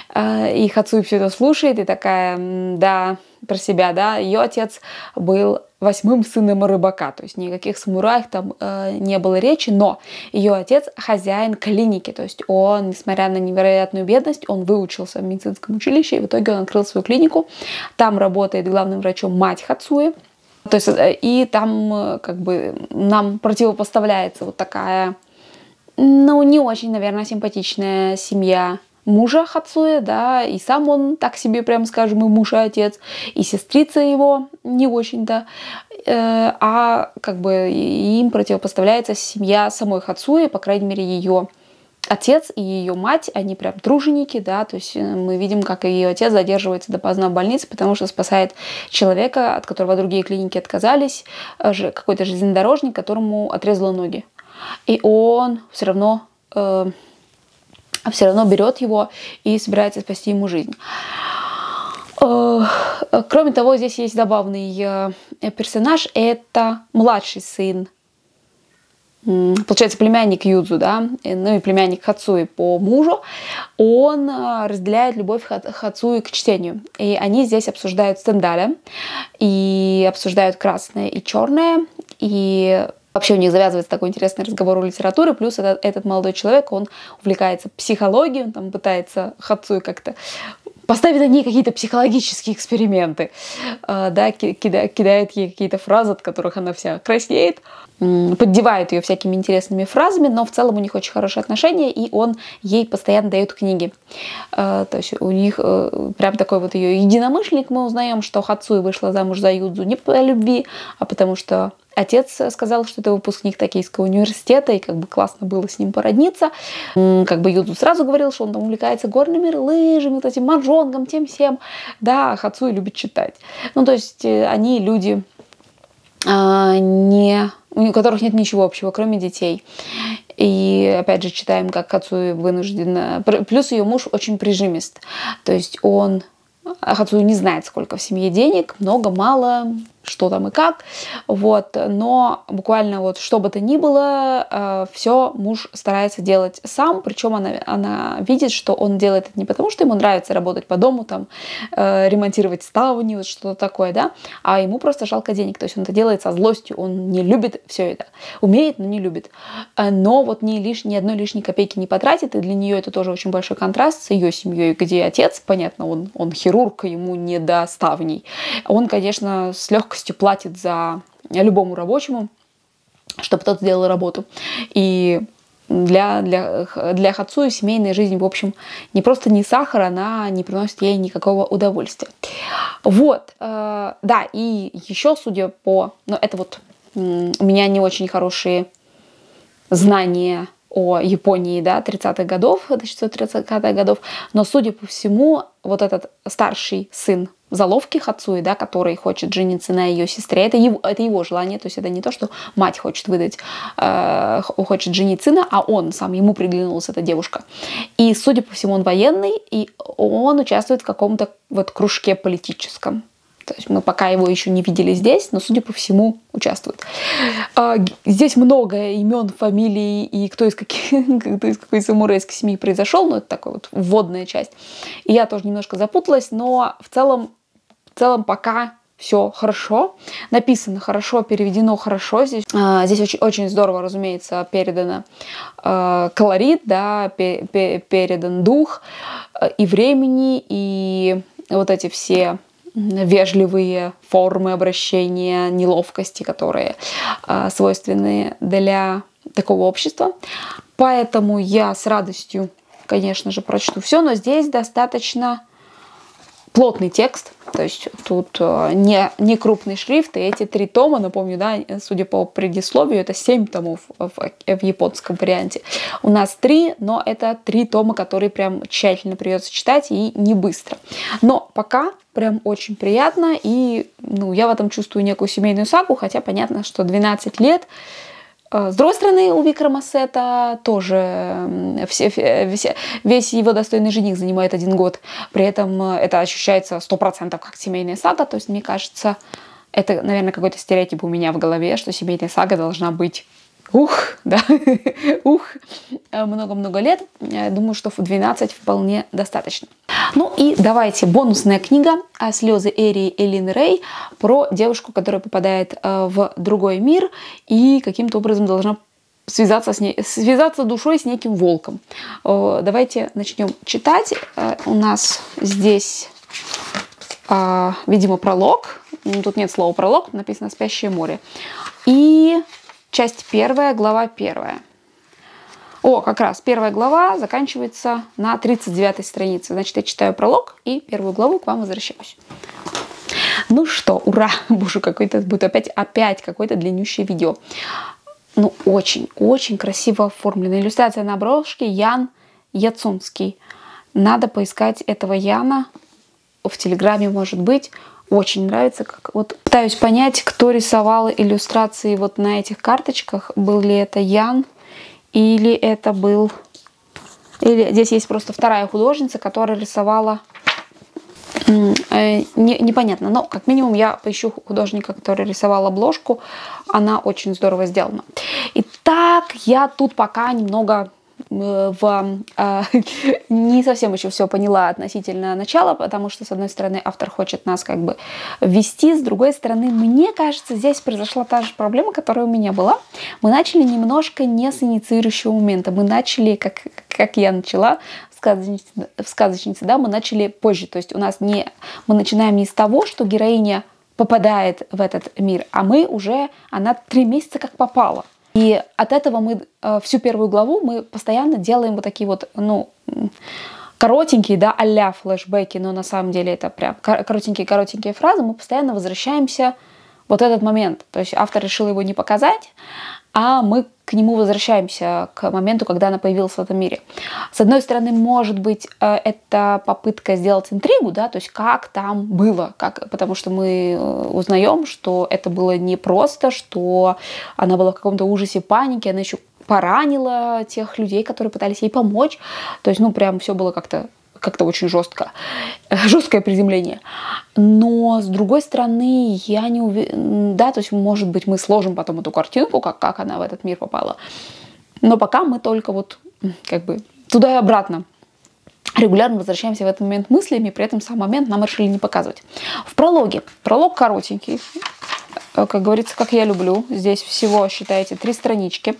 и Хацуэ все это слушает, и такая, да, про себя, да, ее отец был восьмым сыном рыбака, то есть никаких самураев там э, не было речи, но ее отец хозяин клиники, то есть он, несмотря на невероятную бедность, он выучился в медицинском училище, и в итоге он открыл свою клинику, там работает главным врачом мать Хацуэ, то есть э, и там э, как бы нам противопоставляется вот такая, ну, не очень, наверное, симпатичная семья мужа Хацуэ, да, и сам он, так себе, прям скажем, и муж, и отец, и сестрица его не очень-то, э, а как бы им противопоставляется семья самой Хацуэ, по крайней мере, ее отец и ее мать, они прям труженики, да, то есть мы видим, как ее отец задерживается допоздна в больнице, потому что спасает человека, от которого другие клиники отказались, какой-то железнодорожник, которому отрезало ноги, и он все равно... Э, все равно берет его и собирается спасти ему жизнь. Кроме того, здесь есть забавный персонаж. Это младший сын, получается, племянник Юдзу, да, ну и племянник Хацуэ по мужу. Он разделяет любовь Хацуэ к чтению. И они здесь обсуждают Стендаля, и обсуждают красное и черное, и... Вообще у них завязывается такой интересный разговор о литературе, плюс этот, этот молодой человек, он увлекается психологией, он там пытается Хацуэ как-то поставит на ней какие-то психологические эксперименты, да, кидает ей какие-то фразы, от которых она вся краснеет, поддевает ее всякими интересными фразами, но в целом у них очень хорошие отношения, и он ей постоянно дает книги. То есть у них прям такой вот ее единомышленник. Мы узнаем, что Хацуи вышла замуж за Юдзу не по любви, а потому что отец сказал, что это выпускник Токийского университета, и как бы классно было с ним породниться. Как бы Юдзу сразу говорил, что он там увлекается горными лыжами, вот этим маджонгом, тем всем. Да, Хацуи любит читать. Ну, то есть они люди, а, не, у которых нет ничего общего, кроме детей. И опять же читаем, как Хацуи вынуждена... Плюс ее муж очень прижимист. То есть он... Хацуи не знает, сколько в семье денег, много, мало, что там и как, вот, но буквально вот что бы то ни было, э, все муж старается делать сам, причем она, она видит, что он делает это не потому, что ему нравится работать по дому, там, э, ремонтировать ставни, вот что-то такое, да, а ему просто жалко денег, то есть он это делает со злостью, он не любит все это, умеет, но не любит, но вот ни, лиш, ни одной лишней копейки не потратит, и для нее это тоже очень большой контраст с ее семьей, где отец, понятно, он, он хирург, ему не до ставней, он, конечно, с легкостью платит за любому рабочему, чтобы тот сделал работу. И для, для, для Хацуи семейная жизнь, в общем, не просто не сахар, она не приносит ей никакого удовольствия. Вот, э, да, и еще, судя по... Ну, это вот м, у меня не очень хорошие знания о Японии, да, тридцатых годов, тысяча девятьсот тридцатых годов, но, судя по всему, вот этот старший сын заловки Хацуи, да, который хочет жениться на ее сестре, это его, это его желание, то есть это не то, что мать хочет выдать, э, хочет женить сына, а он сам, ему приглянулась эта девушка. И, судя по всему, он военный, и он участвует в каком-то вот кружке политическом. То есть мы пока его еще не видели здесь, но, судя по всему, участвует. Здесь много имен, фамилий и кто из, каких, кто из какой самурайской семьи произошел, но это такая вот вводная часть. И я тоже немножко запуталась, но в целом, в целом пока все хорошо. Написано хорошо, переведено хорошо. Здесь, здесь очень, очень здорово, разумеется, передано колорит, да, передан дух и времени, и вот эти все вежливые формы обращения, неловкости, которые э, свойственны для такого общества. Поэтому я с радостью, конечно же, прочту все, но здесь достаточно плотный текст, то есть тут не, не крупный шрифт, и эти три тома, напомню, да, судя по предисловию, это семь томов в, в японском варианте. У нас три, но это три тома, которые прям тщательно придется читать и не быстро. Но пока прям очень приятно, и ну, я в этом чувствую некую семейную сагу, хотя понятно, что двенадцать лет. С другой стороны, у Викрама Сета тоже все, все, весь его достойный жених занимает один год. При этом это ощущается сто процентов как семейная сага. То есть, мне кажется, это, наверное, какой-то стереотип у меня в голове, что семейная сага должна быть ух, да, ух, много-много лет. Я думаю, что в двенадцать вполне достаточно. Ну и давайте бонусная книга «Слезы Эри Элины Рэй» про девушку, которая попадает в другой мир и каким-то образом должна связаться, с ней, связаться душой с неким волком. Давайте начнем читать. У нас здесь, видимо, пролог. Тут нет слова пролог, написано «Спящее море». И часть первая, глава первая. О, как раз первая глава заканчивается на тридцать девятой странице. Значит, я читаю пролог и первую главу к вам возвращаюсь. Ну что, ура! Боже, какой-то будет опять, опять какое-то длиннющее видео. Ну, очень-очень красиво оформлена. Иллюстрация на обложке Ян Яцунский. Надо поискать этого Яна. В Телеграме, может быть. Очень нравится. Как... Вот пытаюсь понять, кто рисовал иллюстрации вот на этих карточках. Был ли это Ян? Или это был... Или здесь есть просто вторая художница, которая рисовала... Э, не, непонятно. Но, как минимум, я поищу художника, который рисовал обложку. Она очень здорово сделана. Итак, я тут пока немного... в э, не совсем еще все поняла относительно начала, потому что, с одной стороны, автор хочет нас как бы ввести, с другой стороны, мне кажется, здесь произошла та же проблема, которая у меня была. Мы начали немножко не с инициирующего момента, мы начали, как, как я начала, сказочнице, в сказочнице, да, мы начали позже. То есть у нас не, мы начинаем не с того, что героиня попадает в этот мир, а мы уже, она три месяца как попала. И от этого мы э, всю первую главу мы постоянно делаем вот такие вот, ну, коротенькие, да, а-ля флешбеки, но на самом деле это прям коротенькие-коротенькие фразы, мы постоянно возвращаемся вот этот момент. То есть автор решил его не показать, а мы к нему возвращаемся, к моменту, когда она появилась в этом мире. С одной стороны, может быть, это попытка сделать интригу, да, то есть как там было, как, потому что мы узнаем, что это было не просто, что она была в каком-то ужасе, панике, она еще поранила тех людей, которые пытались ей помочь. То есть, ну, прям все было как-то как-то очень жестко, жесткое приземление. Но, с другой стороны, я не уверена, да, то есть, может быть, мы сложим потом эту картинку, как, как она в этот мир попала. Но пока мы только вот, как бы, туда и обратно регулярно возвращаемся в этот момент мыслями, при этом сам момент нам решили не показывать. В прологе. Пролог коротенький, как говорится, как я люблю. Здесь всего, считайте, три странички.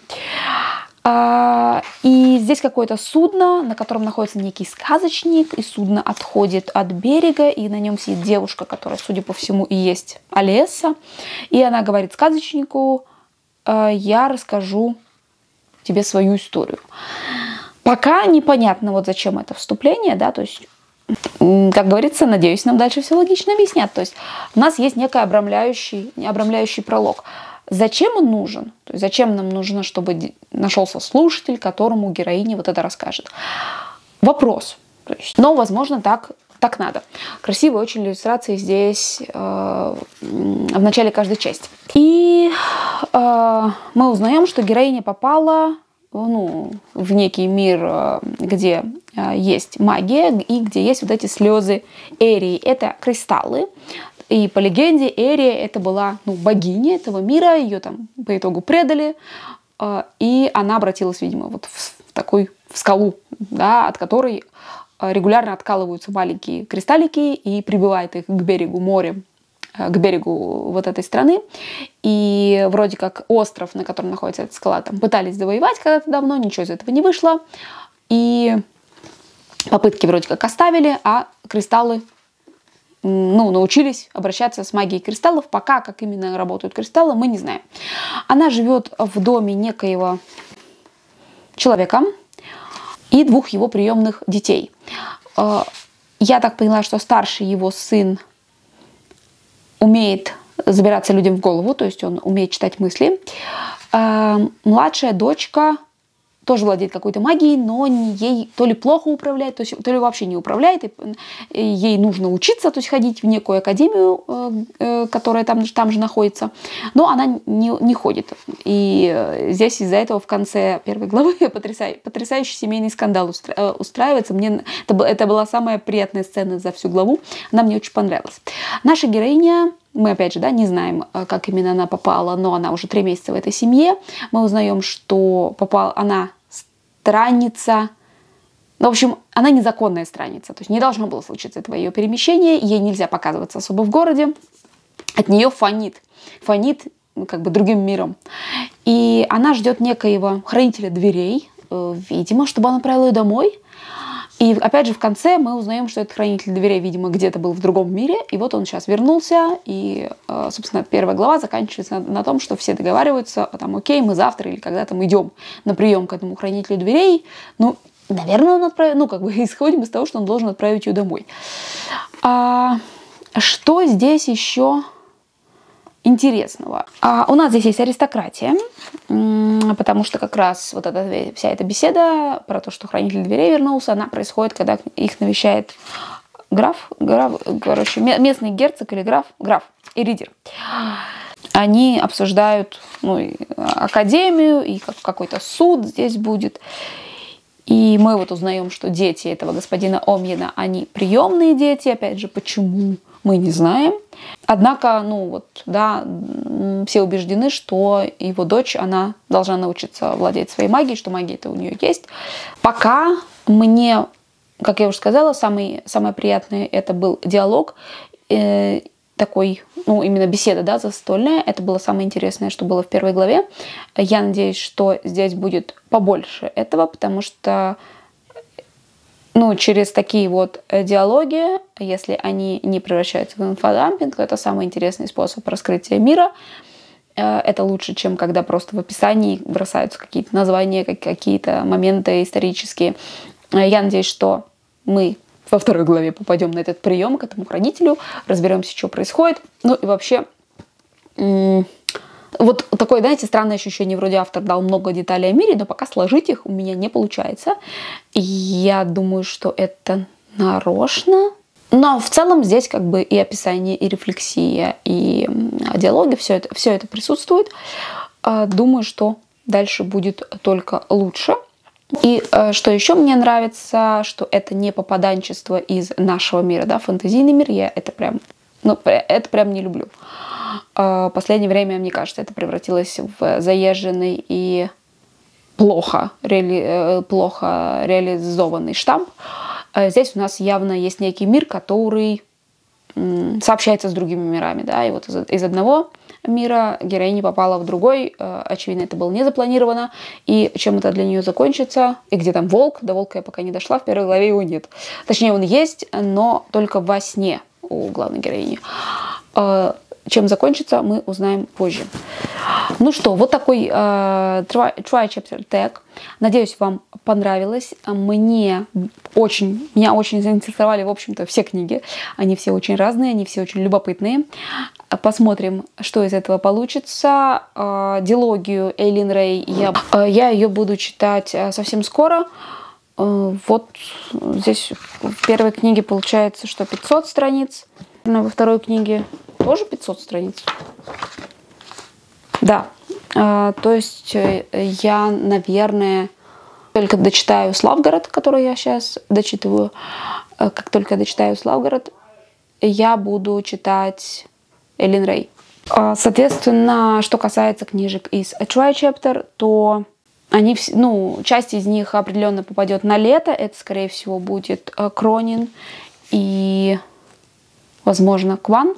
И здесь какое-то судно, на котором находится некий сказочник, и судно отходит от берега, и на нем сидит девушка, которая, судя по всему, и есть Алиэса. И она говорит сказочнику: я расскажу тебе свою историю. Пока непонятно, вот зачем это вступление, да, то есть, как говорится, надеюсь, нам дальше все логично объяснят. То есть у нас есть некий обрамляющий, обрамляющий пролог. Зачем он нужен? То есть зачем нам нужно, чтобы нашелся слушатель, которому героиня вот это расскажет? Вопрос. То есть, но, возможно, так, так надо. Красивые очень иллюстрации здесь э, в начале каждой части. И э, мы узнаем, что героиня попала, ну, в некий мир, где э, есть магия и где есть вот эти слезы Эрии. Это кристаллы. И по легенде Эрия это была, ну, богиня этого мира, ее там по итогу предали, э, и она обратилась, видимо, вот в, в такой в скалу, да, от которой регулярно откалываются маленькие кристаллики и прибивает их к берегу моря, э, к берегу вот этой страны. И вроде как остров, на котором находится эта скала, там пытались завоевать когда-то давно, ничего из этого не вышло, и попытки вроде как оставили, а кристаллы, ну, научились обращаться с магией кристаллов. Пока, как именно работают кристаллы, мы не знаем. Она живет в доме некоего человека и двух его приемных детей. Я так поняла, что старший его сын умеет забираться людям в голову, то есть он умеет читать мысли. Младшая дочка тоже владеет какой-то магией, но ей то ли плохо управляет, то, есть, то ли вообще не управляет, и ей нужно учиться, то есть ходить в некую академию, э, которая там, там же находится, но она не, не ходит. И здесь из-за этого в конце первой главы потрясающий, потрясающий семейный скандал устра, устраивается. Мне, это, это была самая приятная сцена за всю главу, она мне очень понравилась. Наша героиня, мы, опять же, да, не знаем, как именно она попала, но она уже три месяца в этой семье. Мы узнаем, что попала она странница. Ну, в общем, она незаконная странница. То есть не должно было случиться этого ее перемещения. Ей нельзя показываться особо в городе. От нее фонит. Фонит, ну, как бы другим миром. И она ждет некоего хранителя дверей, видимо, чтобы он отправил ее домой. И опять же в конце мы узнаем, что этот хранитель дверей, видимо, где-то был в другом мире, и вот он сейчас вернулся, и, собственно, первая глава заканчивается на, на том, что все договариваются, там, окей, мы завтра или когда-то мы идем на прием к этому хранителю дверей, ну, наверное, он отправит, ну, как бы исходим из того, что он должен отправить ее домой. А, что здесь еще интересного? А, у нас здесь есть аристократия, потому что как раз вот эта, вся эта беседа про то, что хранитель дверей вернулся, она происходит, когда их навещает граф, граф, короче, местный герцог или граф, граф и Ридер. Они обсуждают, ну, академию, и какой-то суд здесь будет. И мы вот узнаем, что дети этого господина Омьена, они приемные дети. Опять же, почему, мы не знаем. Однако, ну вот, да, все убеждены, что его дочь, она должна научиться владеть своей магией, что магия-то у нее есть. Пока мне, как я уже сказала, самый, самое приятное это был диалог, э, такой, ну, именно беседа, да, застольная. Это было самое интересное, что было в первой главе. Я надеюсь, что здесь будет побольше этого, потому что ну, через такие вот диалоги, если они не превращаются в инфодампинг, то это самый интересный способ раскрытия мира. Это лучше, чем когда просто в описании бросаются какие-то названия, какие-то моменты исторические. Я надеюсь, что мы во второй главе попадем на этот прием к этому хранителю, разберемся, что происходит. Ну и вообще, вот такое, знаете, странное ощущение, вроде автор дал много деталей о мире, но пока сложить их у меня не получается. Я думаю, что это нарочно. Но в целом здесь как бы и описание, и рефлексия, и диалоги, все это, все это присутствует. Думаю, что дальше будет только лучше. И что еще мне нравится, что это не попаданчество из нашего мира, да, фэнтезийный мир, я это прям, ну, это прям не люблю. В последнее время, мне кажется, это превратилось в заезженный и плохо, реали, плохо реализованный штамп. Здесь у нас явно есть некий мир, который сообщается с другими мирами, да, и вот из, из одного мира героиня попала в другой, очевидно, это было не запланировано, и чем это для нее закончится, и где там волк, до волка я пока не дошла, в первой главе его нет. Точнее, он есть, но только во сне у главной героини. Чем закончится, мы узнаем позже. Ну что, вот такой э, Tri-Chapter Tag. Надеюсь, вам понравилось. Мне очень, меня очень заинтересовали, в общем-то, все книги. Они все очень разные, они все очень любопытные. Посмотрим, что из этого получится. Э, дилогию Эйлин Рэй, я, э, я ее буду читать совсем скоро. Э, вот здесь в первой книге получается, что пятьсот страниц. Во второй книге тоже пятьсот страниц. Да, э, то есть э, я, наверное, только дочитаю Славгород, который я сейчас дочитываю. Э, как только дочитаю Славгород, я буду читать Эйлин Рэй. Э, соответственно, что касается книжек из Tri-Chapter, то они, ну, часть из них определенно попадет на лето. Это, скорее всего, будет э, Кронин и, возможно, Кван.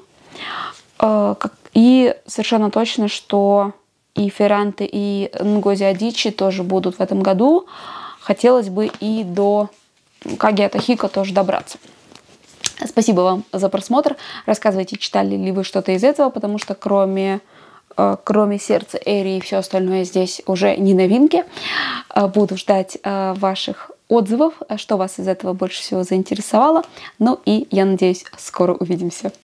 И совершенно точно, что и Ферранте, и Нгози Адичи тоже будут в этом году. Хотелось бы и до Каги Атахико тоже добраться. Спасибо вам за просмотр. Рассказывайте, читали ли вы что-то из этого, потому что кроме, кроме сердца Эри и все остальное здесь уже не новинки. Буду ждать ваших отзывов, что вас из этого больше всего заинтересовало. Ну и я надеюсь, скоро увидимся.